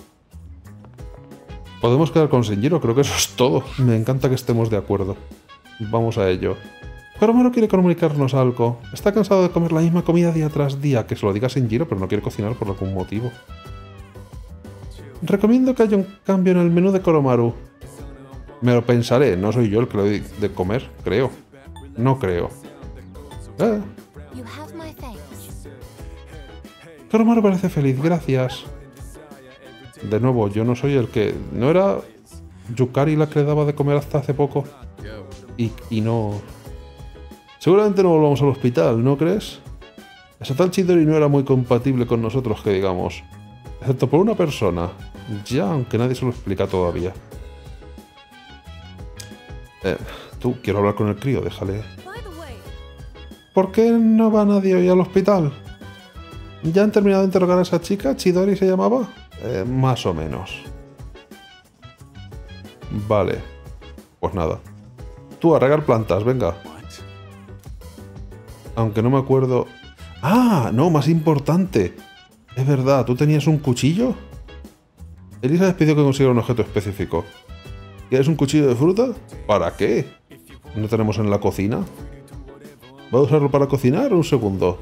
Podemos quedar con Shinjiro, creo que eso es todo. Me encanta que estemos de acuerdo. Vamos a ello. Koromaru quiere comunicarnos algo. Está cansado de comer la misma comida día tras día. Que se lo diga Shinjiro, pero no quiere cocinar por algún motivo. Recomiendo que haya un cambio en el menú de Koromaru. Me lo pensaré, no soy yo el que le doy de comer, creo. No creo. Koromaru parece feliz, gracias. De nuevo, yo no soy el que... ¿no era Yukari la que le daba de comer hasta hace poco? Y no... seguramente no volvamos al hospital, ¿no crees? Esa tal Chidori no era muy compatible con nosotros, que digamos. Excepto por una persona. Ya, aunque nadie se lo explica todavía. Tú, quiero hablar con el crío, déjale. ¿Por qué no va nadie hoy al hospital? ¿Ya han terminado de interrogar a esa chica? ¿Chidori se llamaba? Más o menos. Vale. Pues nada. Tú, a regar plantas, venga. Aunque no me acuerdo... ¡ah! No, más importante. Es verdad, ¿tú tenías un cuchillo? Elisa les pidió que consiguiera un objeto específico. ¿Quieres un cuchillo de fruta? ¿Para qué? ¿No tenemos en la cocina? ¿Va a usarlo para cocinar? Un segundo.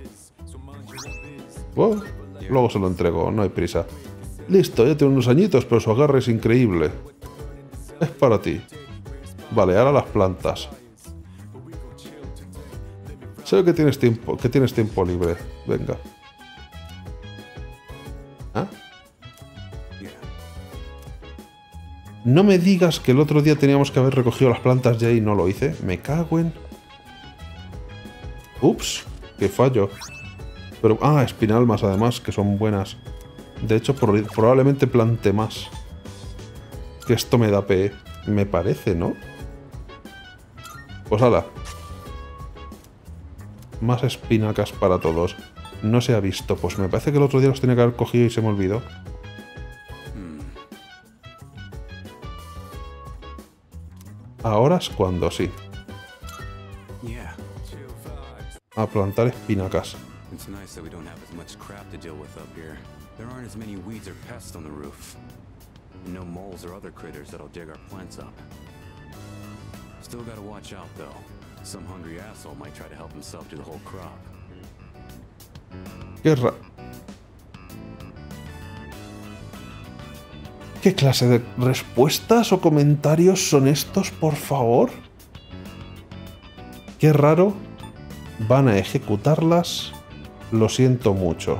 Bueno, luego se lo entrego, no hay prisa. Listo, ya tiene unos añitos, pero su agarre es increíble. Es para ti. Vale, ahora las plantas. Sé que tienes tiempo libre. Venga. ¿Ah? No me digas que el otro día teníamos que haber recogido las plantas ya y no lo hice. Me cago en... ups, qué fallo. Pero, espinalmas además, que son buenas. De hecho, probablemente plante más. Que esto me da PE. Me parece, ¿no? Pues hala. Más espinacas para todos. No se ha visto. Pues me parece que el otro día los tenía que haber cogido y se me olvidó. Ahora es cuando sí. A plantar espinacas. It's nice that we don't have as much crap to deal with up here. There aren't as many weeds or pests on the roof. No moles or other critters that'll dig our plants up. Still gotta watch out though. Some hungry asshole might try to help himself to the whole crop. ¿Qué clase de respuestas o comentarios son estos, por favor? Qué raro. Van a ejecutarlas. Lo siento mucho.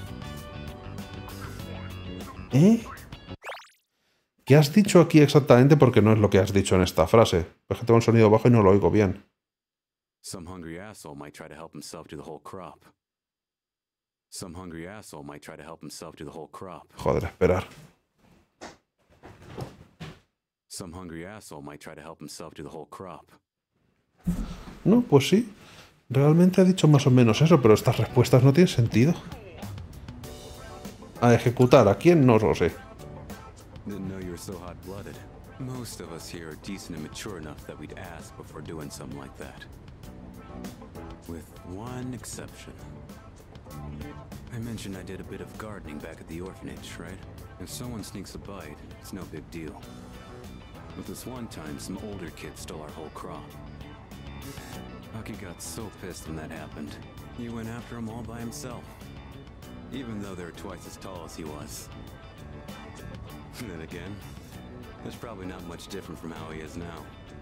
¿Qué has dicho aquí exactamente? Porque no es lo que has dicho en esta frase. Es que tengo un sonido bajo y no lo oigo bien. Some hungry asshole might try to help himself to the whole crop. Some hungry asshole might try to help himself to the whole crop. Joder, esperar. Some hungry asshole might try to help himself to the whole crop. No, pues sí. Realmente ha dicho más o menos eso, pero estas respuestas no tienen sentido. A ejecutar, ¿a quién? No lo sé. Didn't know you were so hot-blooded. Most of us here are decent and mature enough that we'd ask before doing something like that. With one exception. I mentioned I did a bit of gardening back at the orphanage, right? If someone sneaks a bite, it's no big deal. But this one time, some older kid stole our whole crop. Aki got so pissed when that happened. He went after them all by himself. Even though they're twice as tall as he was. Then again, it's probably not much different from how he is now.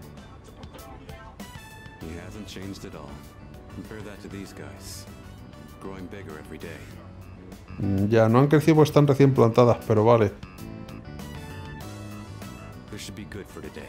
He hasn't changed at all. Compare that to these guys. Growing bigger every day. Ya, no han crecido porque están recién plantadas, pero vale. This should be good for today.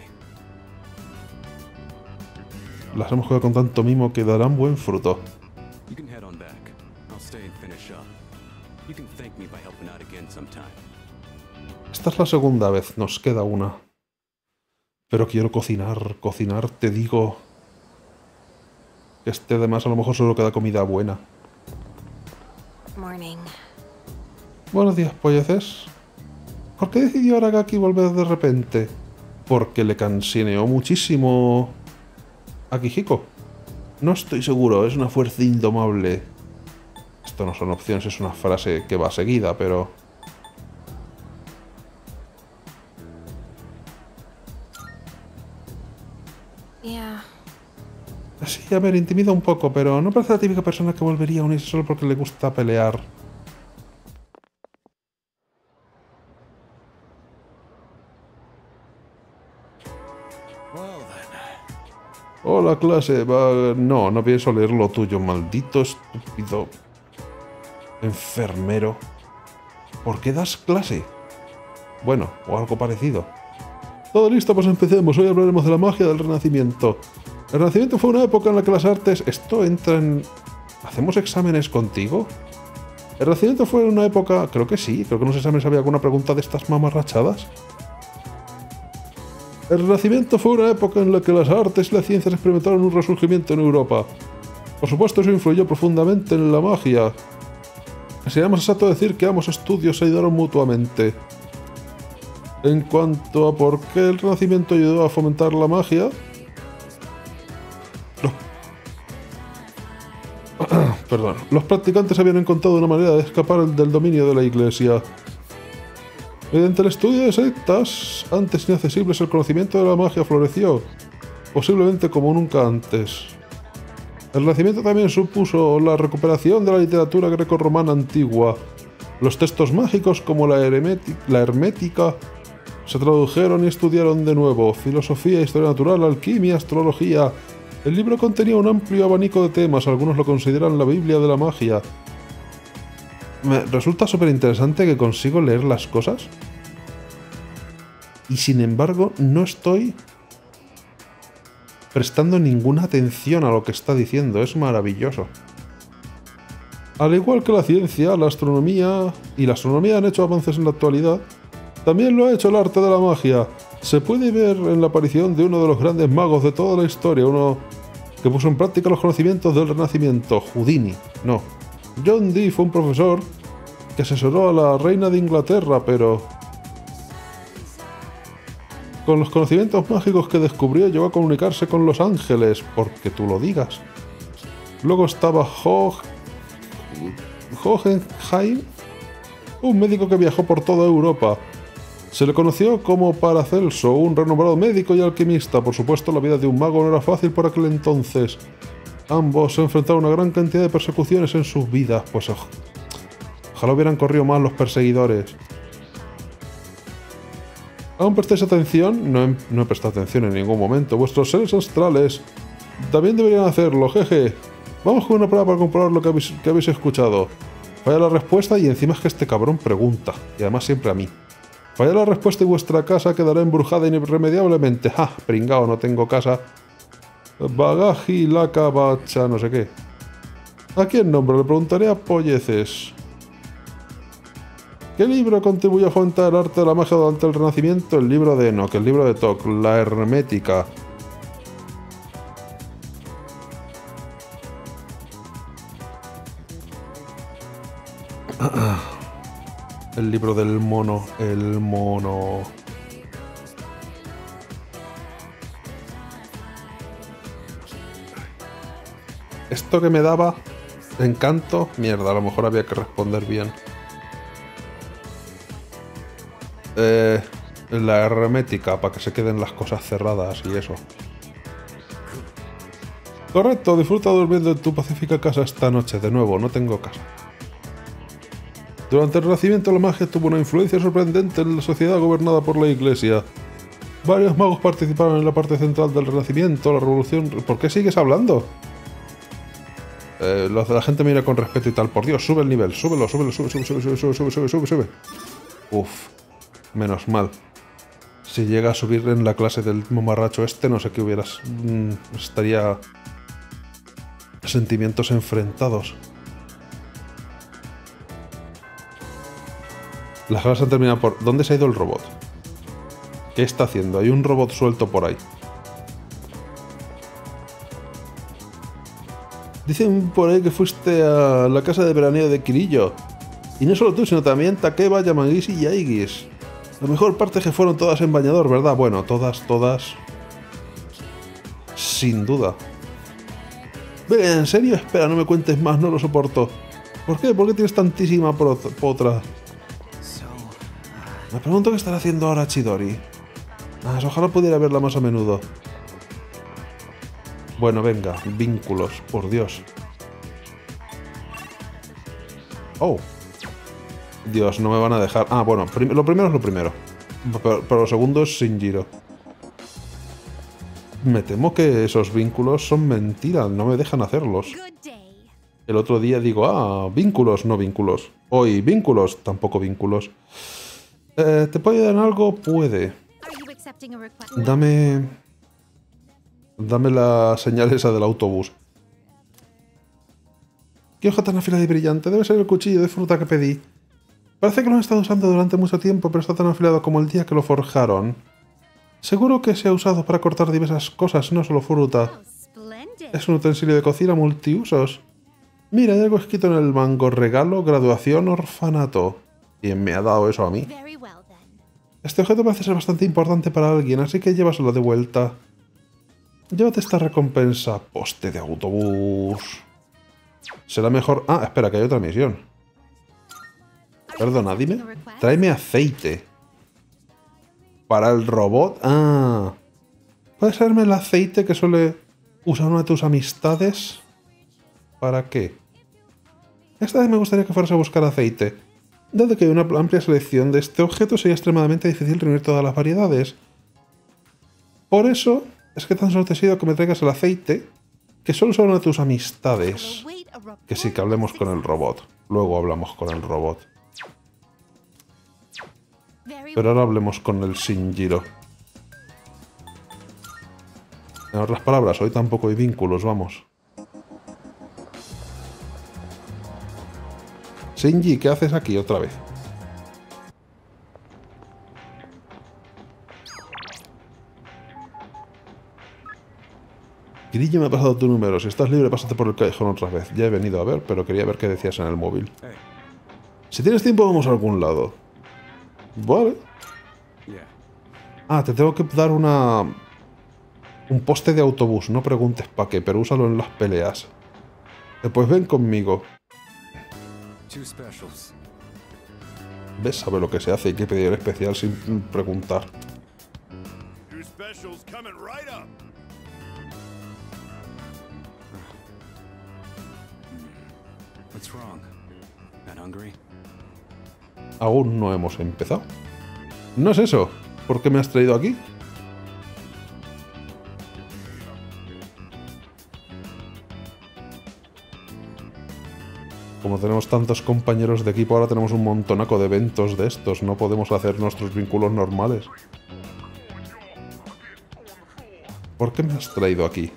Las hemos jugado con tanto mimo que darán buen fruto. You can head on back. I'll stay and finish up. You can thank me by helping out again sometime. Esta es la segunda vez, nos queda una. Pero quiero cocinar, cocinar, te digo. Además a lo mejor solo queda comida buena. Morning. Buenos días, polleces. ¿Por qué decidió Aragaki volver de repente? Porque le cansineó muchísimo a Kijiko. No estoy seguro, es una fuerza indomable. Esto no son opciones, es una frase que va seguida, pero... Sí, a ver, intimida un poco, pero no parece la típica persona que volvería a unirse solo porque le gusta pelear. Hola, clase. No, no pienso leer lo tuyo, maldito estúpido enfermero. ¿Por qué das clase? Bueno, o algo parecido. Todo listo, pues empecemos. Hoy hablaremos de la magia del Renacimiento. El Renacimiento fue una época en la que las artes... Esto entra en... ¿Hacemos exámenes contigo? El Renacimiento fue una época... Creo que sí. Creo que en los exámenes había alguna pregunta de estas mamarrachadas. El Renacimiento fue una época en la que las artes y las ciencias experimentaron un resurgimiento en Europa. Por supuesto, eso influyó profundamente en la magia. Sería más exacto decir que ambos estudios se ayudaron mutuamente. En cuanto a por qué el Renacimiento ayudó a fomentar la magia... Perdón. Los practicantes habían encontrado una manera de escapar del dominio de la Iglesia. Mediante el estudio de sectas antes inaccesibles, el conocimiento de la magia floreció, posiblemente como nunca antes. El Renacimiento también supuso la recuperación de la literatura grecorromana antigua. Los textos mágicos como la hermética se tradujeron y estudiaron de nuevo. Filosofía, historia natural, alquimia, astrología... El libro contenía un amplio abanico de temas, algunos lo consideran la Biblia de la magia. Me resulta súper interesante que consigo leer las cosas y sin embargo no estoy prestando ninguna atención a lo que está diciendo, es maravilloso. Al igual que la ciencia, la astronomía han hecho avances en la actualidad, también lo ha hecho el arte de la magia. Se puede ver en la aparición de uno de los grandes magos de toda la historia, uno que puso en práctica los conocimientos del Renacimiento, Houdini. No, John Dee fue un profesor que asesoró a la reina de Inglaterra, pero con los conocimientos mágicos que descubrió llegó a comunicarse con los ángeles, porque tú lo digas. Luego estaba Hohenheim, un médico que viajó por toda Europa. Se le conoció como Paracelso, un renombrado médico y alquimista. Por supuesto, la vida de un mago no era fácil por aquel entonces. Ambos se enfrentaron a una gran cantidad de persecuciones en sus vidas, pues ojalá hubieran corrido más los perseguidores. ¿Aún prestáis atención? No he prestado atención en ningún momento. Vuestros seres astrales también deberían hacerlo, jeje. Vamos con una prueba para comprobar lo que habéis escuchado. Falla la respuesta y encima es que este cabrón pregunta. Y además siempre a mí. Falla la respuesta y vuestra casa quedará embrujada irremediablemente. ¡Ja! Pringao, no tengo casa. Bagaji, laca, bacha, no sé qué. ¿A quién nombro? Le preguntaré a polleces. ¿Qué libro contribuyó a fomentar el arte de la magia durante el Renacimiento? El libro de Enoch, el libro de Toc, la Hermética. El libro del mono, el mono. Esto que me daba encanto, mierda, a lo mejor había que responder bien. La hermética, para que se queden las cosas cerradas y eso. Correcto, disfruta durmiendo en tu pacífica casa esta noche. De nuevo, no tengo casa. Durante el Renacimiento la magia tuvo una influencia sorprendente en la sociedad gobernada por la Iglesia. Varios magos participaron en la parte central del Renacimiento, la Revolución... ¿Por qué sigues hablando? La gente mira con respeto y tal. Por Dios, sube el nivel, súbelo, sube. Uf, menos mal. Si llega a subir en la clase del mamarracho este, no sé qué hubieras... estaría... Sentimientos enfrentados. Las galas han terminado por... ¿Dónde se ha ido el robot? ¿Qué está haciendo? Hay un robot suelto por ahí. Dicen por ahí que fuiste a la casa de veraneo de Kirillo. Y no solo tú, sino también Takeba, Yamagisi y Aigis. La mejor parte es que fueron todas en bañador, ¿verdad? Bueno, todas... Sin duda. Venga, ¿en serio? Espera, no me cuentes más, no lo soporto. ¿Por qué? ¿Por qué tienes tantísima potra? Me pregunto qué estará haciendo ahora Chidori. Ojalá pudiera verla más a menudo. Bueno, venga, vínculos, por Dios. Oh. Dios, no me van a dejar... bueno, lo primero es lo primero. Pero lo segundo es Shinjiro. Me temo que esos vínculos son mentiras, no me dejan hacerlos. El otro día digo, vínculos, no vínculos. Hoy, vínculos, tampoco vínculos. ¿Te puedo ayudar en algo? Puede. Dame la señal esa del autobús. ¿Qué hoja tan afilada y brillante? Debe ser el cuchillo de fruta que pedí. Parece que lo han estado usando durante mucho tiempo, pero está tan afilado como el día que lo forjaron. Seguro que se ha usado para cortar diversas cosas, no solo fruta. Es un utensilio de cocina multiusos. Mira, hay algo escrito en el mango. Regalo, graduación, orfanato. ¿Quién me ha dado eso a mí? Este objeto parece ser bastante importante para alguien, así que llévaselo de vuelta. Llévate esta recompensa. Poste de autobús. Será mejor... espera, que hay otra misión. Perdona, dime. Tráeme aceite. ¿Para el robot? ¿Puedes traerme el aceite que suele usar una de tus amistades? ¿Para qué? Esta vez me gustaría que fueras a buscar aceite. Dado que hay una amplia selección de este objeto, sería extremadamente difícil reunir todas las variedades. Por eso es que tan solo te he sido que me traigas el aceite que solo son una de tus amistades. Que sí, que hablemos con el robot. Luego hablamos con el robot. Pero ahora hablemos con el Shinjiro. En otras palabras, hoy tampoco hay vínculos, vamos. Shinji, ¿qué haces aquí otra vez? Kirillo me ha pasado tu número. Si estás libre, pásate por el callejón otra vez. Ya he venido a ver, pero quería ver qué decías en el móvil. Si tienes tiempo, vamos a algún lado. Vale. Te tengo que dar un poste de autobús. No preguntes para qué, pero úsalo en las peleas. Pues ven conmigo. ¿Ves? Sabe lo que se hace. Hay que pedir el especial sin preguntar. Aún no hemos empezado. No es eso. ¿Por qué me has traído aquí? Como tenemos tantos compañeros de equipo, ahora tenemos un montonaco de eventos de estos. No podemos hacer nuestros vínculos normales. ¿Por qué me has traído aquí?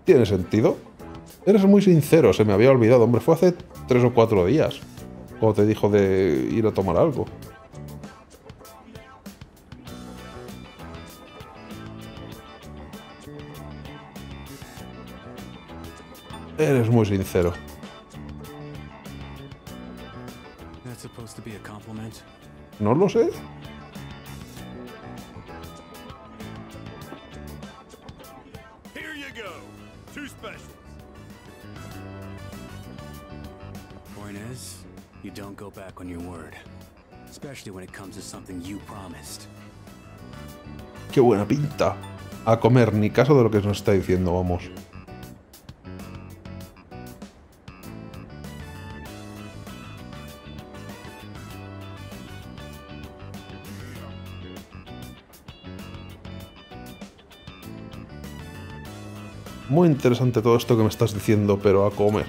Tiene sentido. Eres muy sincero, se me había olvidado, hombre. Fue hace 3 o 4 días. Cuando te dijo de ir a tomar algo. Eres muy sincero. That's supposed to be a compliment. No lo sé. Here you go. 2 specials. Point is, you don't go back on your word. Especially when it comes to something you promised. Qué buena pinta. A comer, ni caso de lo que nos está diciendo, vamos. Muy interesante todo esto que me estás diciendo, pero a comer.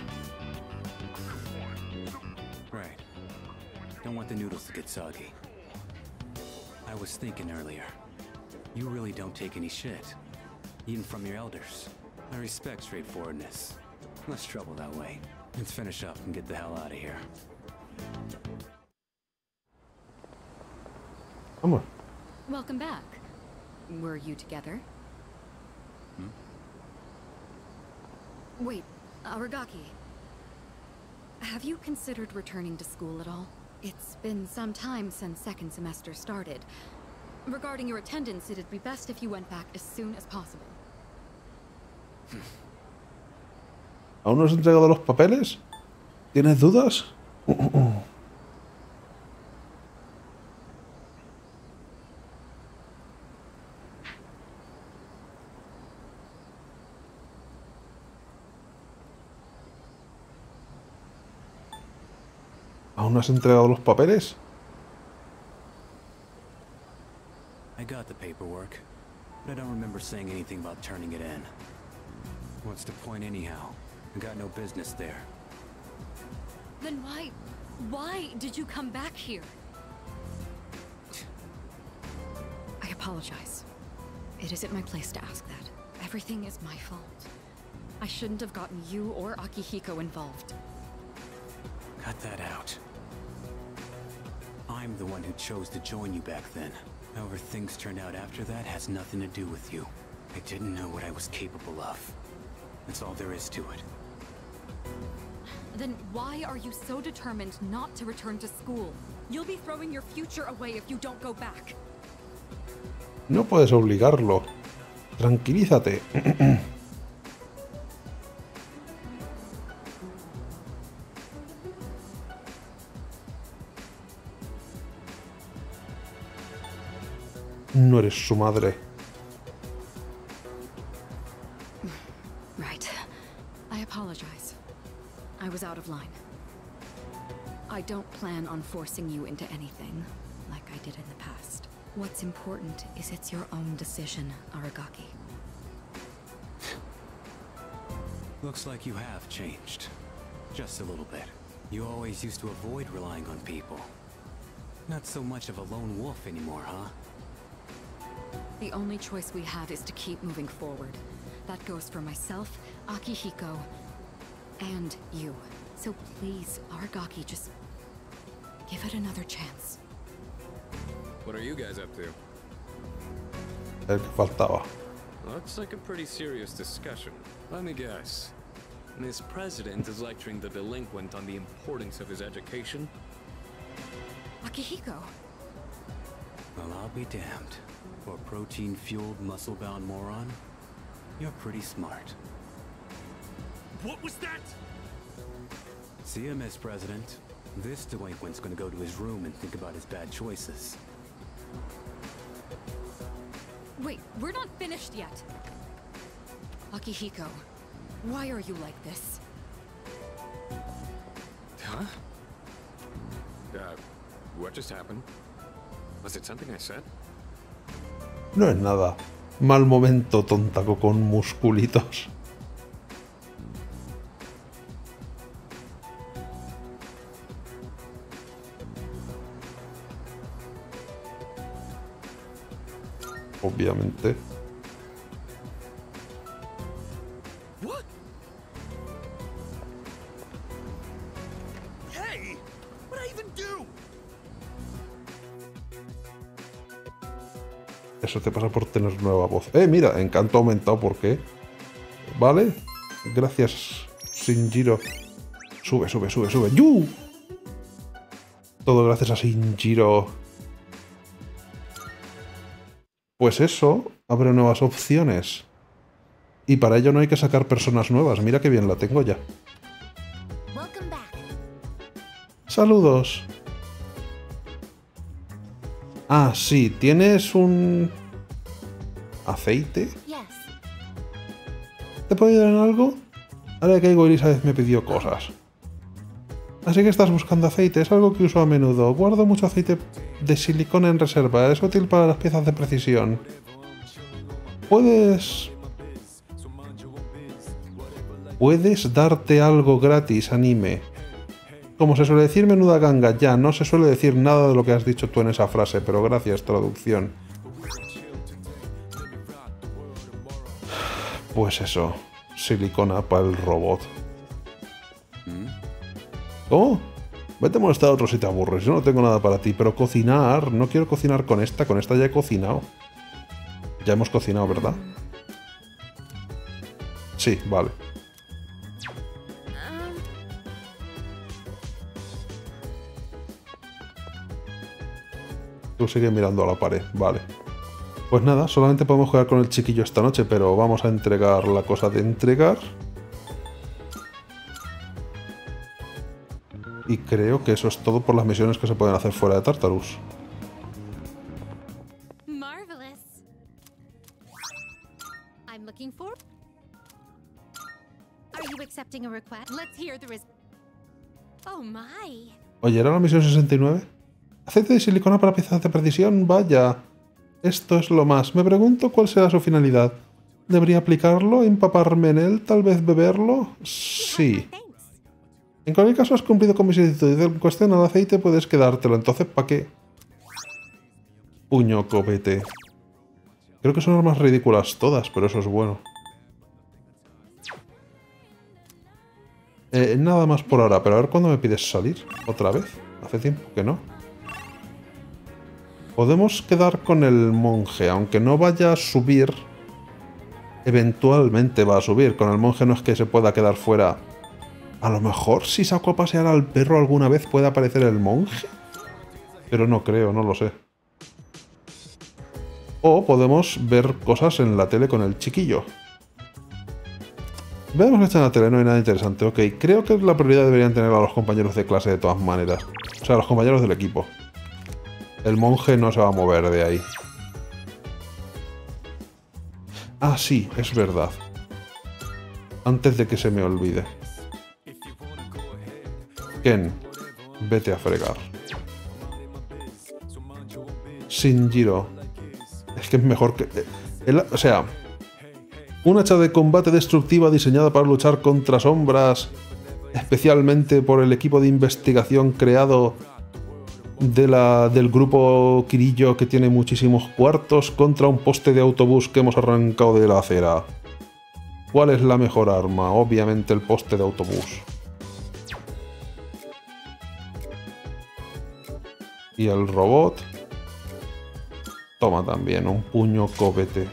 Right. Don't want the noodles to get soggy. I was thinking earlier. You really don't take any shit. Even from your elders. I respect straightforwardness. Less trouble that way. Let's finish up and get the hell out of here. Vamos. Welcome back. Were you together? Wait, Aragaki. Have you considered returning to school at all? It's been some time since second semester started. Regarding your attendance, it'd be best if you went back as soon as possible. ¿Aún no has entregado los papeles? ¿Tienes dudas? ¿Aún no has entregado los papeles? I got the paperwork, but I don't remember saying anything about turning it in. What's the point anyhow? I got no business there. Then why did you come back here? I apologize. It isn't my place to ask that. Everything is my fault. I shouldn't have gotten you or Akihiko involved. Cut that out. I'm the one who chose to join you back then. However things turned out after that has nothing to do with you. I didn't know what I was capable of. That's all there is to it. Then why are you so determined not to return to school? You'll be throwing your future away if you don't go back. No puedes obligarlo. Tranquilízate. No eres su madre. Right. I apologize. I was out of line. I don't plan on forcing you into anything, like I did in the past. What's important is it's your own decision, Aragaki. Looks like you have changed. Just a little bit. You always used to avoid relying on people. Not so much of a lone wolf anymore, huh? The only choice we have is to keep moving forward. That goes for myself, Akihiko, and you. So please, Aragaki, just give it another chance. What are you guys up to? El que faltaba. Looks like a pretty serious discussion. Let me guess. This president is lecturing the delinquent on the importance of his education? Akihiko! Well, I'll be damned. For a protein-fueled, muscle-bound moron, you're pretty smart. What was that? See ya, Miss President. This delinquent's gonna go to his room and think about his bad choices. Wait, we're not finished yet. Akihiko, why are you like this? Huh? What just happened? Was it something I said? No es nada. Mal momento, tontaco con musculitos. Obviamente. What? Eso te pasa por tener nueva voz. Mira, encanto aumentado, ¿por qué? Vale. Gracias, Shinjiro. Sube, sube, sube, sube. ¡Yu! Todo gracias a Shinjiro. Pues eso, abre nuevas opciones. Y para ello no hay que sacar personas nuevas. Mira qué bien la tengo ya. Saludos. Ah, sí, ¿tienes un aceite? ¿Te puedo ayudar en algo? Ahora que caigo, Elizabeth me pidió cosas. Así que estás buscando aceite, es algo que uso a menudo. Guardo mucho aceite de silicona en reserva, es útil para las piezas de precisión. Puedes darte algo gratis, anime. Como se suele decir, menuda ganga, ya, no se suele decir nada de lo que has dicho tú en esa frase, pero gracias, traducción. Pues eso, silicona para el robot. ¿Cómo? Vete a molestar a otro si te aburres, yo no tengo nada para ti, pero cocinar, no quiero cocinar con esta ya he cocinado. Ya hemos cocinado, ¿verdad? Sí, vale. Tú sigue mirando a la pared, vale. Pues nada, solamente podemos jugar con el chiquillo esta noche, pero vamos a entregar la cosa de entregar. Y creo que eso es todo por las misiones que se pueden hacer fuera de Tartarus. Marvelous. I'm looking for. Are you accepting a request? Let's hear the Oh my. Oye, ¿era la misión 69? Aceite de silicona para piezas de precisión, vaya. Esto es lo más. Me pregunto cuál será su finalidad. ¿Debería aplicarlo? ¿Empaparme en él? ¿Tal vez beberlo? Sí. En cualquier caso has cumplido con mi solicitud. En cuestión al aceite puedes quedártelo. Entonces, ¿para qué? Puño copete. Creo que son armas ridículas todas, pero eso es bueno. Nada más por ahora, pero a ver cuándo me pides salir. ¿Otra vez? Hace tiempo que no. Podemos quedar con el monje, aunque no vaya a subir. Eventualmente va a subir. Con el monje no es que se pueda quedar fuera. A lo mejor si saco a pasear al perro alguna vez puede aparecer el monje. Pero no creo, no lo sé. O podemos ver cosas en la tele con el chiquillo. Veamos que está en la tele, no hay nada interesante. Ok, creo que la prioridad deberían tener a los compañeros de clase de todas maneras. O sea, a los compañeros del equipo. El monje no se va a mover de ahí. Ah, sí, es verdad. Antes de que se me olvide. Ken, vete a fregar. Shinjiro. Es que es mejor que... o sea... Un hacha de combate destructiva diseñada para luchar contra sombras, especialmente por el equipo de investigación creado del grupo Kirillo que tiene muchísimos cuartos contra un poste de autobús que hemos arrancado de la acera. ¿Cuál es la mejor arma? Obviamente el poste de autobús. Y el robot... Toma también, un puño copete.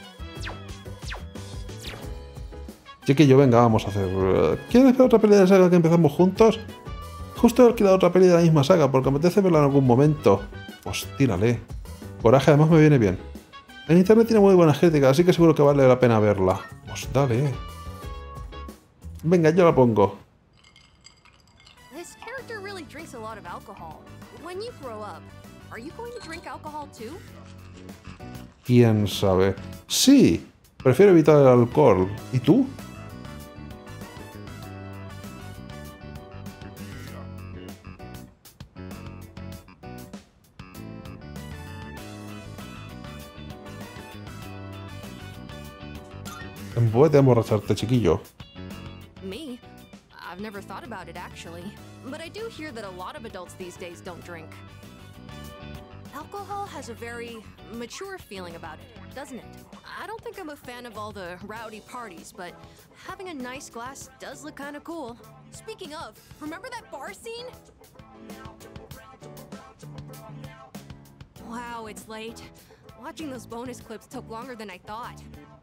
Chiquillo, venga, vamos a hacer... ¿Quieres ver otra peli de la saga que empezamos juntos? Justo he alquilado otra peli de la misma saga, porque me apetece verla en algún momento. Pues tírale. Coraje, además me viene bien. En internet tiene muy buenas críticas, así que seguro que vale la pena verla. Pues dale. Venga, yo la pongo. This character really drinks a lot of alcohol. When you grow up, are you going to drink alcohol too? ¿Quién sabe? Sí, prefiero evitar el alcohol. ¿Y tú? Puedes emborracharte, chiquillo. Me? I've never thought about it actually, but I do hear that a lot of adults these days don't drink. Alcohol has a very mature feeling about it, doesn't it? I don't think I'm a fan of all the rowdy parties, but having a nice glass does look kind of cool. Speaking of, remember that bar scene? Wow, it's late. Watching those bonus clips took longer than I thought.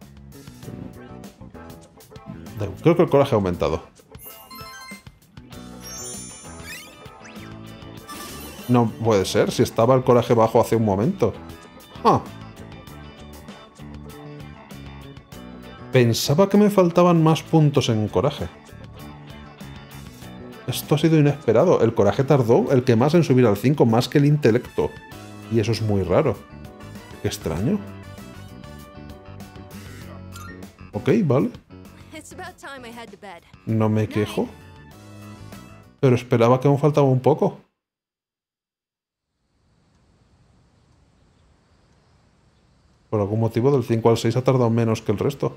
Creo que el coraje ha aumentado. No puede ser, si estaba el coraje bajo hace un momento. Ah. Pensaba que me faltaban más puntos en coraje. Esto ha sido inesperado. El coraje tardó el que más en subir al 5, más que el intelecto. Y eso es muy raro. Qué extraño. Ok, vale. No me quejo. Pero esperaba que me faltaba un poco. Por algún motivo del 5 al 6 ha tardado menos que el resto.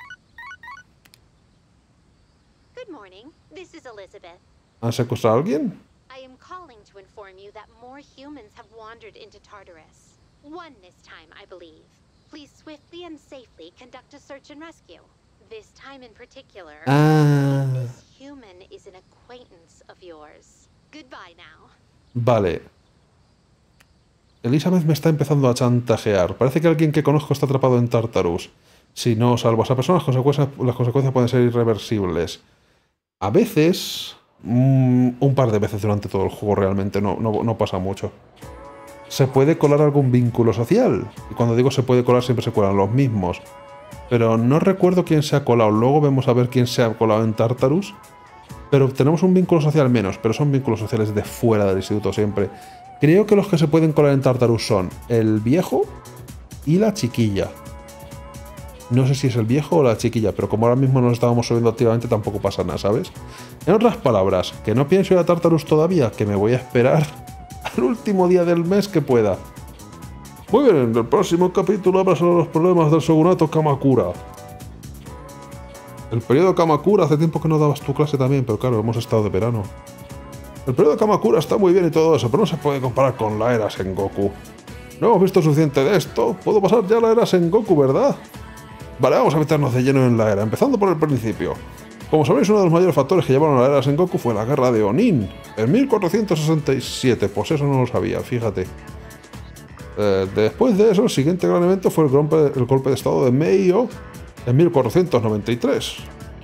Good morning. This is Elizabeth. ¿Han secuestrado a alguien? I am calling to inform you that more humans have wandered into Tartarus. One this time, I believe. Please swiftly and safely conduct a search and rescue. This time in particular, this human is an acquaintance of yours. Goodbye now. Vale. Elizabeth me está empezando a chantajear. Parece que alguien que conozco está atrapado en Tartarus. Si no salvo a esa persona, las consecuencias pueden ser irreversibles. A veces... un par de veces durante todo el juego realmente, no pasa mucho. Se puede colar algún vínculo social. Y cuando digo se puede colar, siempre se cuelan los mismos. Pero no recuerdo quién se ha colado. Luego vemos a ver quién se ha colado en Tartarus. Pero tenemos un vínculo social menos. Pero son vínculos sociales de fuera del instituto siempre. Creo que los que se pueden colar en Tartarus son el viejo y la chiquilla. No sé si es el viejo o la chiquilla, pero como ahora mismo nos estábamos subiendo activamente tampoco pasa nada, ¿sabes? En otras palabras, que no pienso ir a Tartarus todavía, que me voy a esperar al último día del mes que pueda. Muy bien, en el próximo capítulo habla sobre los problemas del shogunato Kamakura. El periodo Kamakura, hace tiempo que no dabas tu clase también, pero claro, hemos estado de verano. El periodo Kamakura está muy bien y todo eso, pero no se puede comparar con la era Sengoku. No hemos visto suficiente de esto. Puedo pasar ya la era Sengoku, ¿verdad? Vale, vamos a meternos de lleno en la era, empezando por el principio. Como sabéis, uno de los mayores factores que llevaron a la era Sengoku fue la guerra de Onin, en 1467, pues eso no lo sabía, fíjate. Después de eso, el siguiente gran evento fue el golpe de estado de Meio en 1493.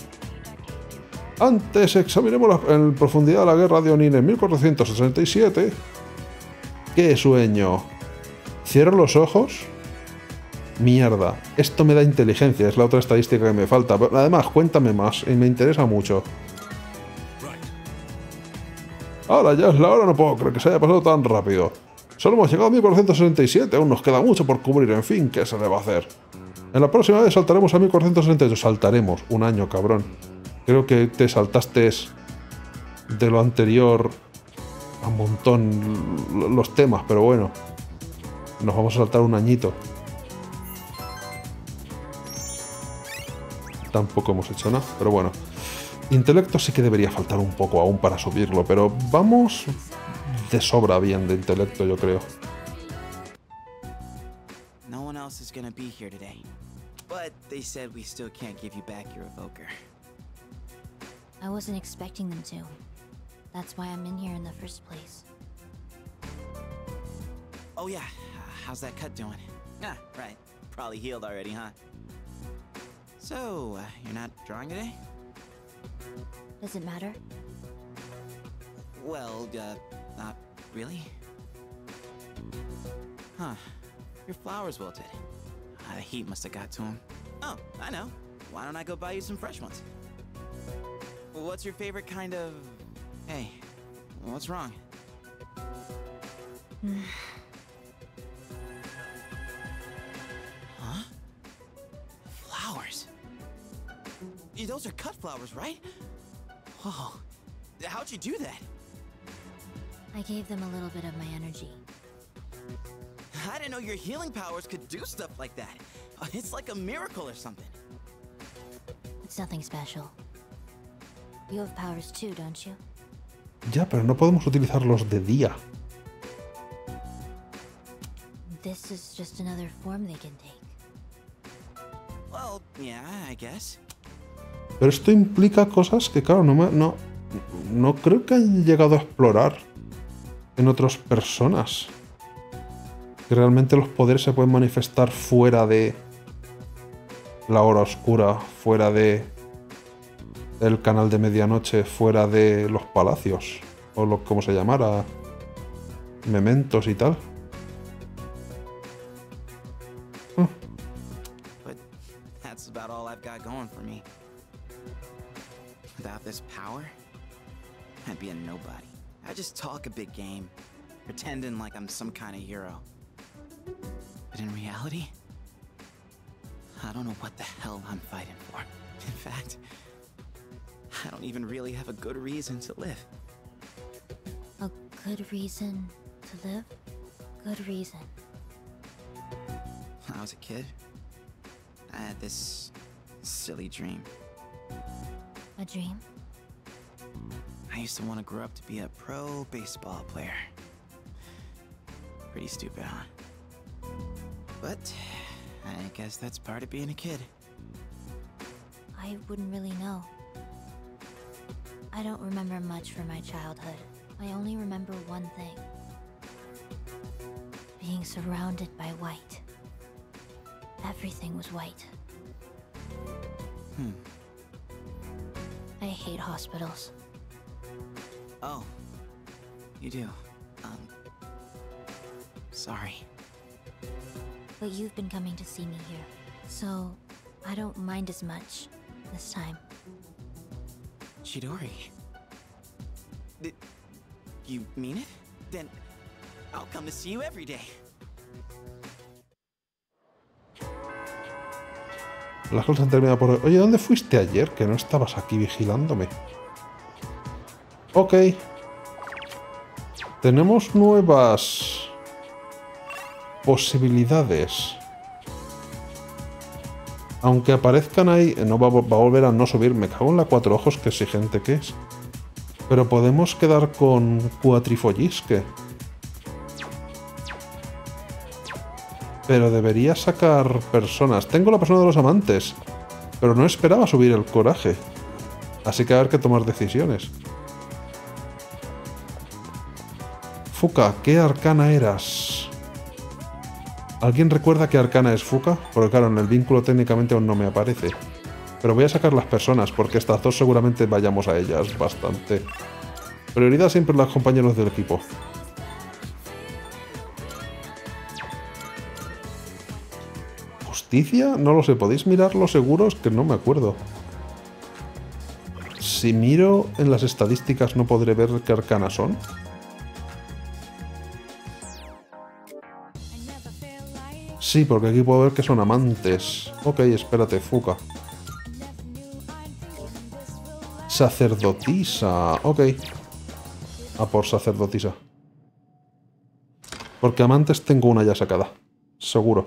Antes examinemos en profundidad la guerra de Onin en 1467. ¡Qué sueño! Cierro los ojos... Mierda, esto me da inteligencia, es la otra estadística que me falta. Pero además, cuéntame más, y me interesa mucho. Ahora ya es la hora, no puedo creer que se haya pasado tan rápido. Solo hemos llegado a 1467, aún nos queda mucho por cubrir, en fin, ¿qué se le va a hacer? En la próxima vez saltaremos a 1468, saltaremos, un año, cabrón. Creo que te saltaste de lo anterior a un montón los temas, pero bueno. Nos vamos a saltar un añito. Tampoco hemos hecho nada, pero bueno. Intelecto sí que debería faltar un poco aún para subirlo, pero vamos de sobra bien de intelecto, yo creo. No one else is gonna be here today, but they said we still can't give you back your evoker. I wasn't expecting them to. That's why I'm in here in the first place. Oh yeah, how's that cut doing? Ah, right. Probably healed already, huh? So, you're not drawing today? Does it matter? Well, not really. Huh. Your flowers wilted. The heat must have got to them. Oh, I know. Why don't I go buy you some fresh ones? What's your favorite kind of... Hey, what's wrong? Huh? Flowers? Those are cut flowers, right? Whoa. How'd you do that? I gave them a little bit of my energy. I didn't know your healing powers could do stuff like that. It's like a miracle or something. It's nothing special. You have powers too, don't you? Ya, pero no podemos utilizarlos de día. This is just another form they can take. Well, yeah, I guess. Pero esto implica cosas que, claro, no creo que hayan llegado a explorar en otras personas. Que realmente los poderes se pueden manifestar fuera de la hora oscura, fuera de el canal de medianoche, fuera de los palacios, o lo como se llamara, mementos y tal. But that's about all I've got going for me. Without this power, I'd be a nobody. I just talk a big game, pretending like I'm some kind of hero. But in reality, I don't know what the hell I'm fighting for. In fact, I don't even really have a good reason to live. A good reason to live? Good reason. When I was a kid, I had this silly dream. A dream? I used to want to grow up to be a pro baseball player. Pretty stupid, huh? But I guess that's part of being a kid. I wouldn't really know. I don't remember much from my childhood. I only remember one thing. Being surrounded by white. Everything was white. I hate hospitals. Oh, you do. Sorry. But you've been coming to see me here, so I don't mind as much this time. Chidori. Did you mean it? Then I'll come to see you every day. Las cosas han terminado por hoy. Oye, ¿dónde fuiste ayer? Que no estabas aquí vigilándome. Ok. Tenemos nuevas posibilidades. Aunque aparezcan ahí... No va a volver a no subir. Me cago en la cuatro ojos, que exigente que es. Pero podemos quedar con Cuatrifollisque. Pero debería sacar personas. Tengo la persona de los amantes. Pero no esperaba subir el coraje. Así que va a haber que tomar decisiones. Fuka, ¿qué arcana eras? ¿Alguien recuerda qué arcana es Fuka? Porque claro, en el vínculo técnicamente aún no me aparece. Pero voy a sacar las personas, porque estas dos seguramente vayamos a ellas bastante. Prioridad siempre los compañeros del equipo. ¿Justicia? No lo sé, ¿podéis mirarlo seguros? Que no me acuerdo. Si miro en las estadísticas no podré ver qué arcanas son. Sí, porque aquí puedo ver que son amantes. Ok, espérate, Fuka. Sacerdotisa. Ok. A por sacerdotisa. Porque amantes tengo una ya sacada. Seguro.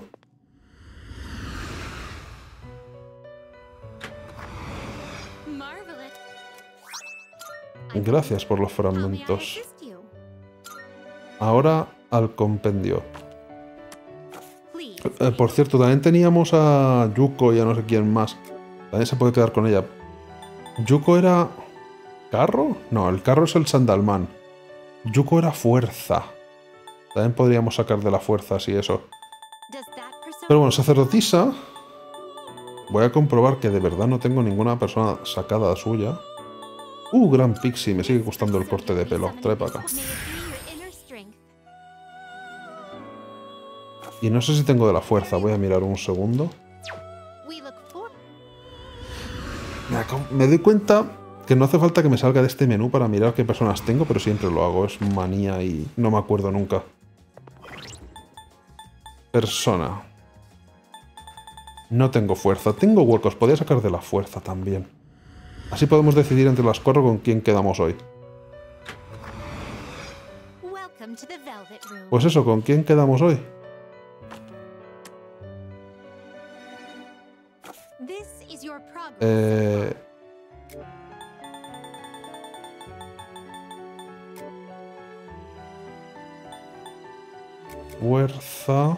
Gracias por los fragmentos. Ahora al compendio. Por cierto, también teníamos a Yuko y a no sé quién más. También se puede quedar con ella. ¿Yuko era... carro? No, el carro es el Sandalman. Yuko era fuerza. También podríamos sacar de la fuerza así eso. Pero bueno, sacerdotisa... Voy a comprobar que de verdad no tengo ninguna persona sacada suya. Gran Pixie, me sigue gustando el corte de pelo. Trae para acá. Y no sé si tengo de la fuerza. Voy a mirar un segundo. Me doy cuenta que no hace falta que me salga de este menú para mirar qué personas tengo, pero siempre lo hago. Es manía y no me acuerdo nunca. Persona. No tengo fuerza. Tengo huecos. Podría sacar de la fuerza también. Así podemos decidir entre las cuatro con quién quedamos hoy. Pues eso, ¿con quién quedamos hoy? Fuerza.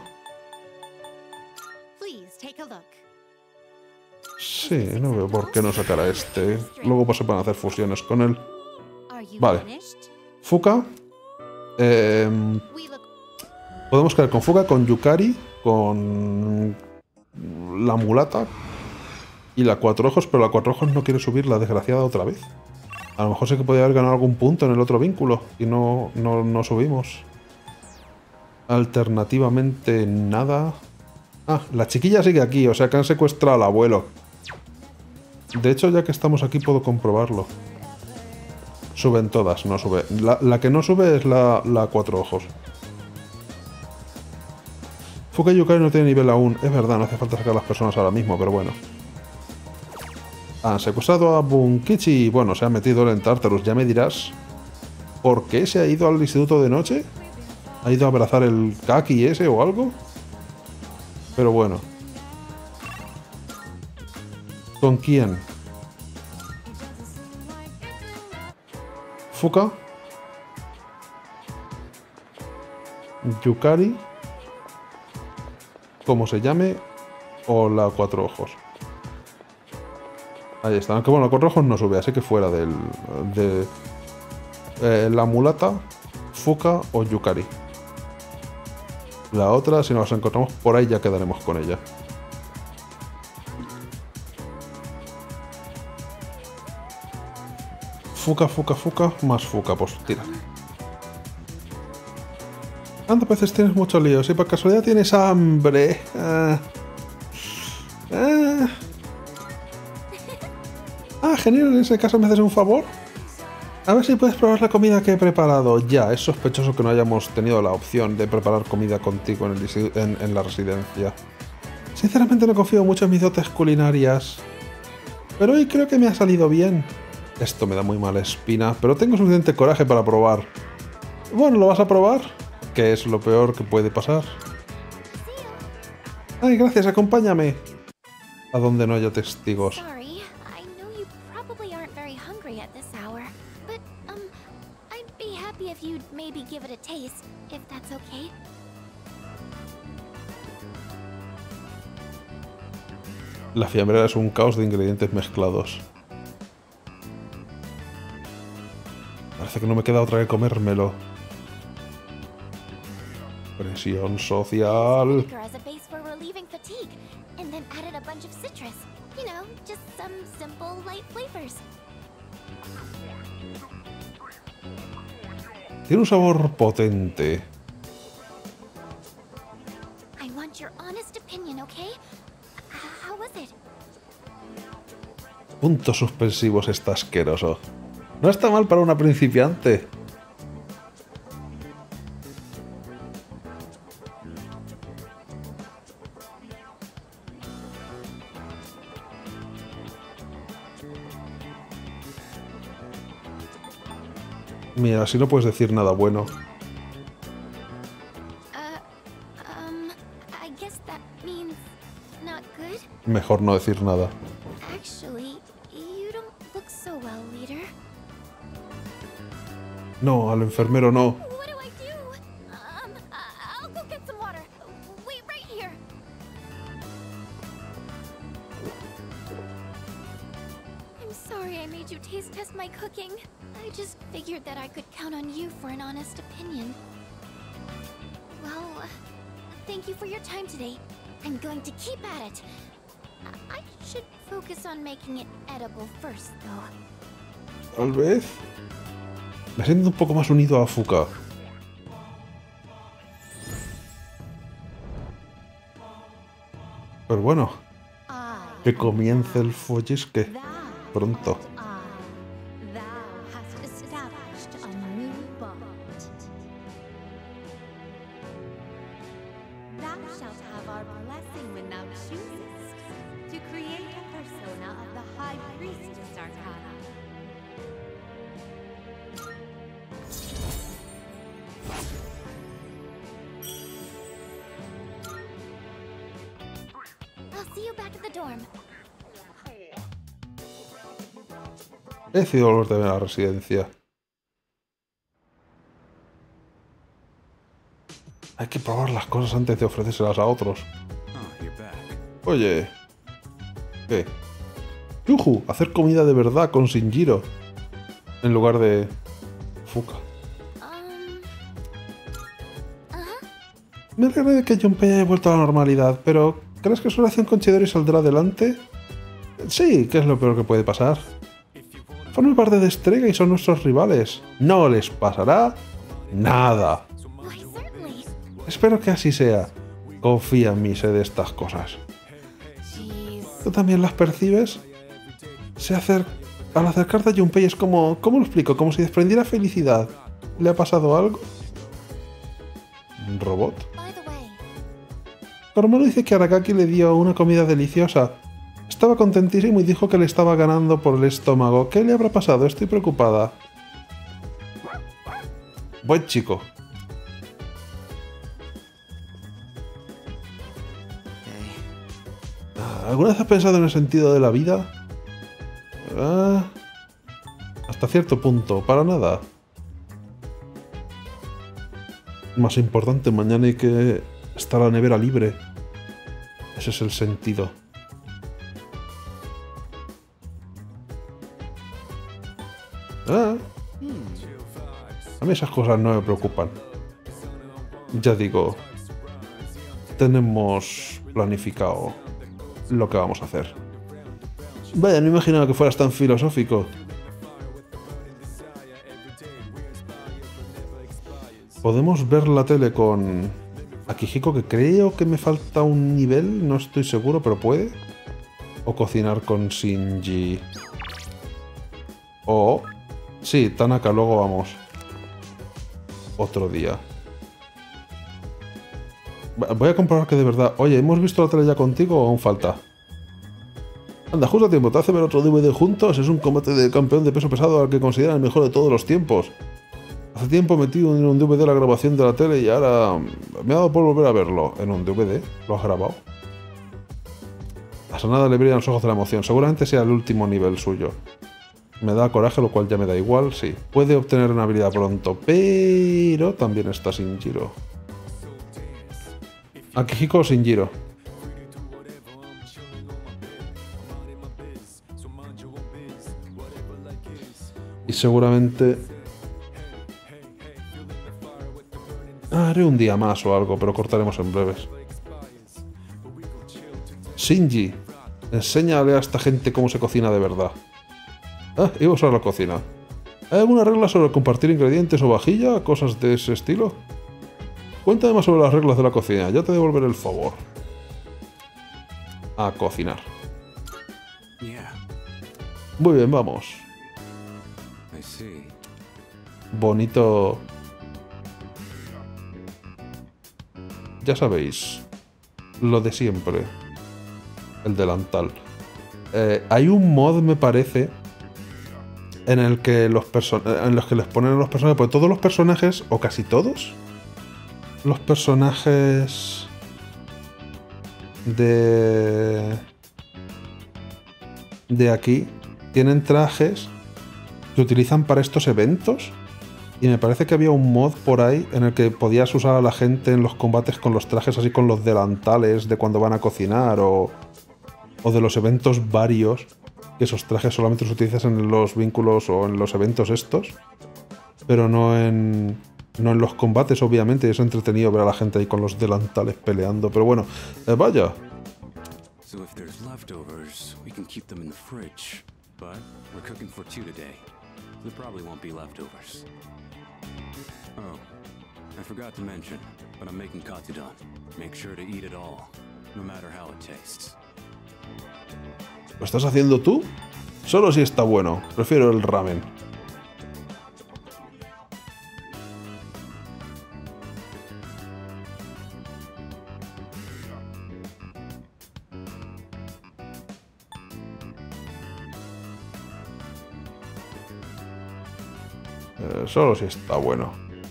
Sí, no veo por qué no sacar a este. Luego pues se van a hacer fusiones con él. Vale. Fuka. Podemos quedar con Fuka, con Yukari, con la mulata y la Cuatro Ojos, pero la Cuatro Ojos no quiere subir la desgraciada otra vez. A lo mejor sí que podía haber ganado algún punto en el otro vínculo y no subimos. Alternativamente nada. Ah, la chiquilla sigue aquí, o sea que han secuestrado al abuelo. De hecho, ya que estamos aquí puedo comprobarlo. Suben todas, no sube. La que no sube es la Cuatro Ojos. Fuka y Yukari no tienen nivel aún. Es verdad, no hace falta sacar a las personas ahora mismo, pero bueno. Han secuestrado a Bunkichi. Bueno, se ha metido en Tartarus. Ya me dirás por qué se ha ido al instituto de noche. ¿Ha ido a abrazar el kaki ese o algo? Pero bueno. ¿Con quién? Fuka. Yukari. Como se llame. O la Cuatro Ojos. Ahí está. Aunque bueno, la Cuatro Ojos no sube. Así que fuera de la mulata, Fuka o Yukari. La otra, si nos encontramos por ahí, ya quedaremos con ella. Fuka, más Fuka, pues tírale. Anda, a veces tienes mucho lío. Si por casualidad tienes hambre. Genial, en ese caso me haces un favor. A ver si puedes probar la comida que he preparado. Ya, es sospechoso que no hayamos tenido la opción de preparar comida contigo en la residencia. Sinceramente no confío mucho en mis dotes culinarias. Pero hoy creo que me ha salido bien. Esto me da muy mala espina, pero tengo suficiente coraje para probar. Bueno, ¿lo vas a probar? Que es lo peor que puede pasar. Ay, gracias, acompáñame. A donde no haya testigos. La fiambrera es un caos de ingredientes mezclados. Parece que no me queda otra que comérmelo. Presión social. Tiene un sabor potente. Puntos suspensivos, está asqueroso. No está mal para una principiante. Mira, así no puedes decir nada bueno. Mejor no decir nada. No, al enfermero no. I just figured that I could count on you for an honest opinion. Well, thank you for your time today. I'm going to keep at it. I should focus on making it edible first, though. Tal vez. Me siento un poco más unido a Fuka. Pero bueno. Que comience el follisque. Pronto. He decidido volverte a ver a la residencia. Hay que probar las cosas antes de ofrecérselas a otros. Oye. ¿Qué? ¡Yuju! Hacer comida de verdad con Shinjiro. En lugar de... Fuka. Me alegra de que Junpei haya vuelto a la normalidad, pero ¿crees que su relación con Chidori saldrá adelante? Sí, que es lo peor que puede pasar. Forman parte de Strega y son nuestros rivales. No les pasará nada. Espero que así sea. Confía en mí, sé de estas cosas. ¿Tú también las percibes? Al acercarte a Junpei es como... ¿Cómo lo explico? Como si desprendiera felicidad. ¿Le ha pasado algo? ¿Un robot? Koromaru dice que Aragaki le dio una comida deliciosa. Estaba contentísimo y dijo que le estaba ganando por el estómago. ¿Qué le habrá pasado? Estoy preocupada. Buen chico. ¿Alguna vez has pensado en el sentido de la vida? Hasta cierto punto, para nada. Más importante, mañana hay que estar la nevera libre. Ese es el sentido. A mí esas cosas no me preocupan. Ya digo, tenemos planificado lo que vamos a hacer. Vaya, no imaginaba que fueras tan filosófico. Podemos ver la tele con Akihiko, que creo que me falta un nivel, no estoy seguro, pero puede. O cocinar con Shinji. O... sí, Tanaka, luego vamos. Otro día. Voy a comprobar que de verdad... Oye, ¿hemos visto la tele ya contigo o aún falta? Anda, justo a tiempo. ¿Te hace ver otro DVD juntos? Es un combate de campeón de peso pesado al que consideran el mejor de todos los tiempos. Hace tiempo metí en un DVD la grabación de la tele y ahora me ha dado por volver a verlo. ¿En un DVD? ¿Lo has grabado? A Sanada le brillan los ojos de la emoción. Seguramente sea el último nivel suyo. Me da coraje, lo cual ya me da igual, sí. Puede obtener una habilidad pronto, pero también está Shinjiro. Akihiko o Shinjiro. Y seguramente... haré un día más o algo, pero cortaremos en breves. Shinji, enséñale a esta gente cómo se cocina de verdad. Iba a usar la cocina. ¿Hay alguna regla sobre compartir ingredientes o vajilla? ¿Cosas de ese estilo? Cuéntame más sobre las reglas de la cocina, ya te devolveré el favor. A cocinar. Muy bien, vamos. Bonito... ya sabéis, lo de siempre. El delantal. Hay un mod, me parece, en el que los que les ponen a los personajes, porque todos los personajes, o casi todos, los personajes de aquí tienen trajes que utilizan para estos eventos. Y me parece que había un mod por ahí en el que podías usar a la gente en los combates con los trajes así, con los delantales de cuando van a cocinar o de los eventos varios, que esos trajes solamente los utilizas en los vínculos o en los eventos estos, pero no en los combates, obviamente. Es entretenido ver a la gente ahí con los delantales peleando, pero bueno, vaya. So if there's leftovers, we can keep them in the fridge, but we're cooking for 2 today. There probably won't be leftovers. Oh, I forgot to mention, but I'm making katsudon. Make sure to eat it all, no matter how it tastes. ¿Lo estás haciendo tú? Solo si está bueno. Prefiero el ramen. Solo si está bueno.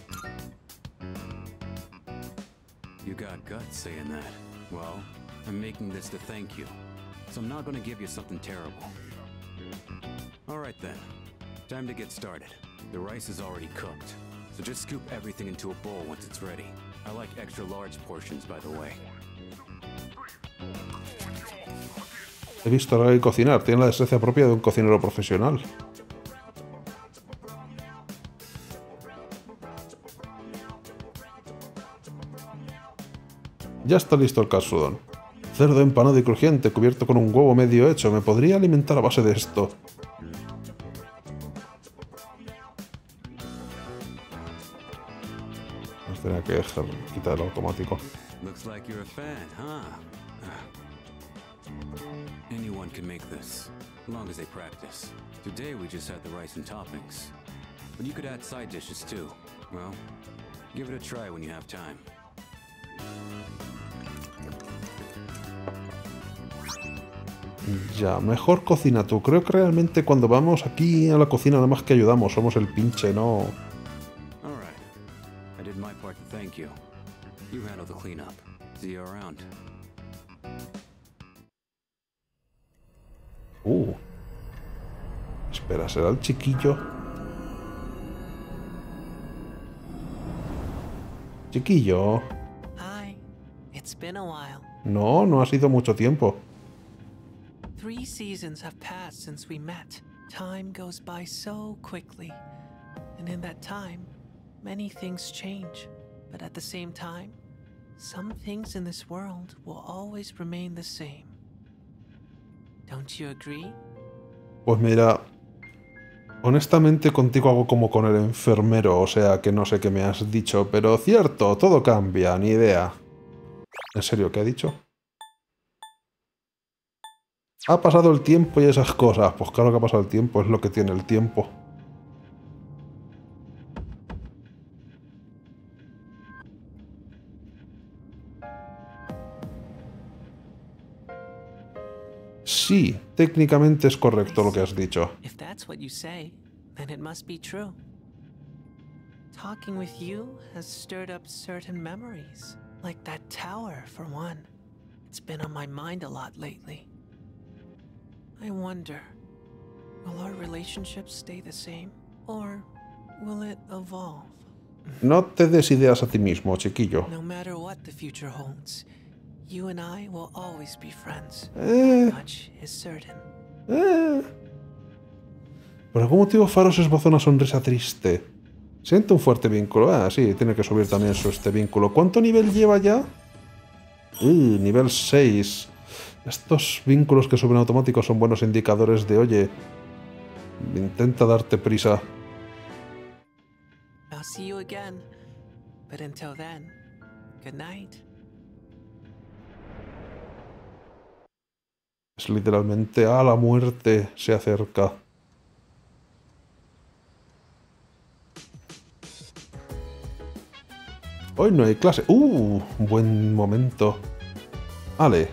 You got guts saying that. Well, I'm making this to thank you. So I'm not going to give you something terrible. All right then. Time to get started. The rice is already cooked. So just scoop everything into a bowl once it's ready. I like extra large portions, by the way. He visto a Aragaki cocinar. Tiene la destreza propia de un cocinero profesional. Ya está listo el katsudon. Cerdo empanado y crujiente, cubierto con un huevo medio hecho. Me podría alimentar a base de esto. Nos tenía que dejar quitar el automático. Looks like you're a fan, huh? Anyone can make this, as long as they practice. Today we just had the rice and toppings. But you could add side dishes too. Well, give it a try when you have time. Ya, mejor cocina tú. Creo que realmente cuando vamos aquí a la cocina nada más que ayudamos. Somos el pinche, ¿no? Alright. I did my part to thank you. You handle the cleanup. See you around. Espera, ¿será el chiquillo? Chiquillo. Hi. It's been a while. No, no ha sido mucho tiempo. 3 seasons have passed since we met. Time goes by so quickly. And in that time, many things change. But at the same time, some things in this world will always remain the same. Don't you agree? Pues mira, honestamente contigo hago como con el enfermero, o sea que no sé qué me has dicho, pero cierto, todo cambia, ni idea. ¿En serio qué ha dicho? Ha pasado el tiempo y esas cosas. Pues claro que ha pasado el tiempo, es lo que tiene el tiempo. Sí, técnicamente es correcto lo que has dicho. If that's what you say, then it must be true. Talking with you has stirred up certain memories, like that tower for one. It's been on my mind a lot lately. I wonder, will our relationship stay the same, or will it evolve? No te des ideas a ti mismo, chiquillo. No matter what the future holds, you and I will always be friends. Much is certain. Por algún motivo Faros esbozó una sonrisa triste. Siente un fuerte vínculo. Ah, sí, tiene que subir también este vínculo. ¿Cuánto nivel lleva ya? Nivel 6. Estos vínculos que suben automáticos son buenos indicadores de, oye, intenta darte prisa. I'll see you again. But until then, good night. Es literalmente a la muerte se acerca. Hoy no hay clase. Buen momento. Ale.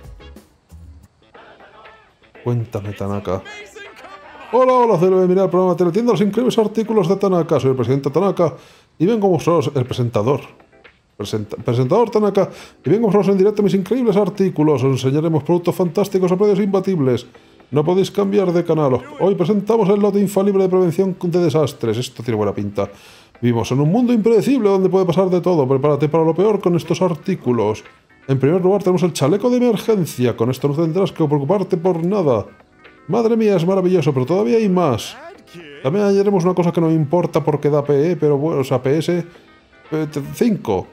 Cuéntame, Tanaka. Hola, hola, celo de mirar el programa Teletienda, los increíbles artículos de Tanaka. Soy el presidente Tanaka y vengo a mostraros el presentador. Presentador Tanaka, y vengo a mostraros en directo mis increíbles artículos. Os enseñaremos productos fantásticos a precios imbatibles. No podéis cambiar de canal. Hoy presentamos el lote infalible de prevención de desastres. Esto tiene buena pinta. Vivimos en un mundo impredecible donde puede pasar de todo. Prepárate para lo peor con estos artículos. En primer lugar tenemos el chaleco de emergencia. Con esto no tendrás que preocuparte por nada. Madre mía, es maravilloso, pero todavía hay más. También añadiremos una cosa que no me importa porque da PE, pero bueno, o sea, PS 5.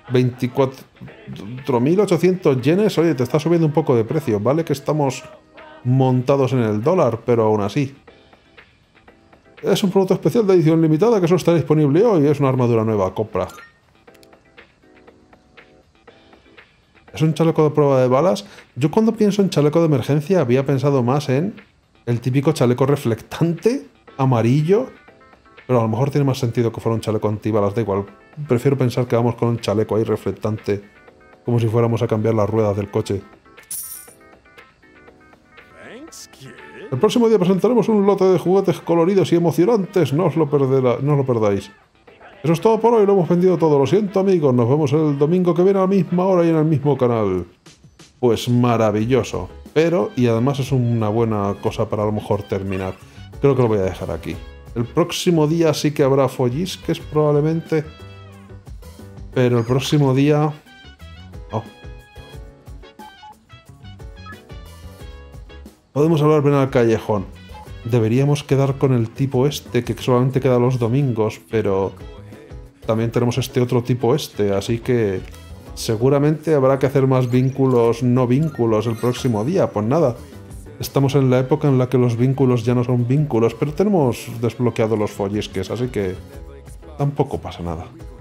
24.800 yenes. Oye, te está subiendo un poco de precio. Vale que estamos montados en el dólar, pero aún así. Es un producto especial de edición limitada que solo está disponible hoy. Es una armadura nueva, compra. Es un chaleco de prueba de balas. Yo cuando pienso en chaleco de emergencia había pensado más en el típico chaleco reflectante, amarillo. Pero a lo mejor tiene más sentido que fuera un chaleco antibalas, da igual. Prefiero pensar que vamos con un chaleco ahí reflectante, como si fuéramos a cambiar las ruedas del coche. El próximo día presentaremos un lote de juguetes coloridos y emocionantes. No os lo perdáis. Eso es todo por hoy, lo hemos vendido todo. Lo siento, amigos, nos vemos el domingo que viene a la misma hora y en el mismo canal. Pues maravilloso. Pero, y además es una buena cosa para a lo mejor terminar. Creo que lo voy a dejar aquí. El próximo día sí que habrá follisques probablemente. Pero el próximo día... Oh. Podemos hablar bien al callejón. Deberíamos quedar con el tipo este, que solamente queda los domingos, pero... También tenemos este otro tipo así que... Seguramente habrá que hacer más vínculos, no vínculos, el próximo día. Pues nada, estamos en la época en la que los vínculos ya no son vínculos, pero tenemos desbloqueado los follisques, así que tampoco pasa nada.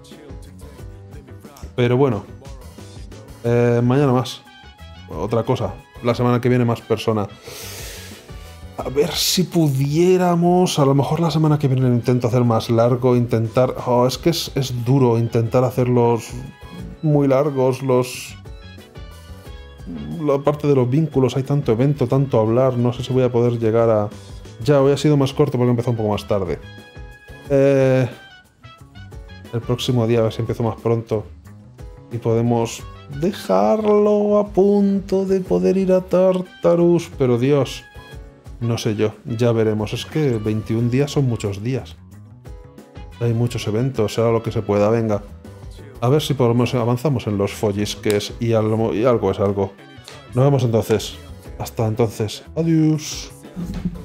Pero bueno, mañana más. Otra cosa, la semana que viene más Persona. A ver si pudiéramos, a lo mejor la semana que viene lo intento hacer más largo, intentar... Oh, es que es duro intentar hacerlos muy largos, la parte de los vínculos, hay tanto evento, tanto hablar, no sé si voy a poder llegar a... Ya, hoy ha sido más corto porque empezó un poco más tarde. El próximo día a ver si empiezo más pronto y podemos dejarlo a punto de poder ir a Tartarus, pero Dios... No sé yo, ya veremos. Es que 21 días son muchos días. Hay muchos eventos, será lo que se pueda. Venga, a ver si por lo menos avanzamos en los follisques y algo es algo. Nos vemos entonces. Hasta entonces. Adiós.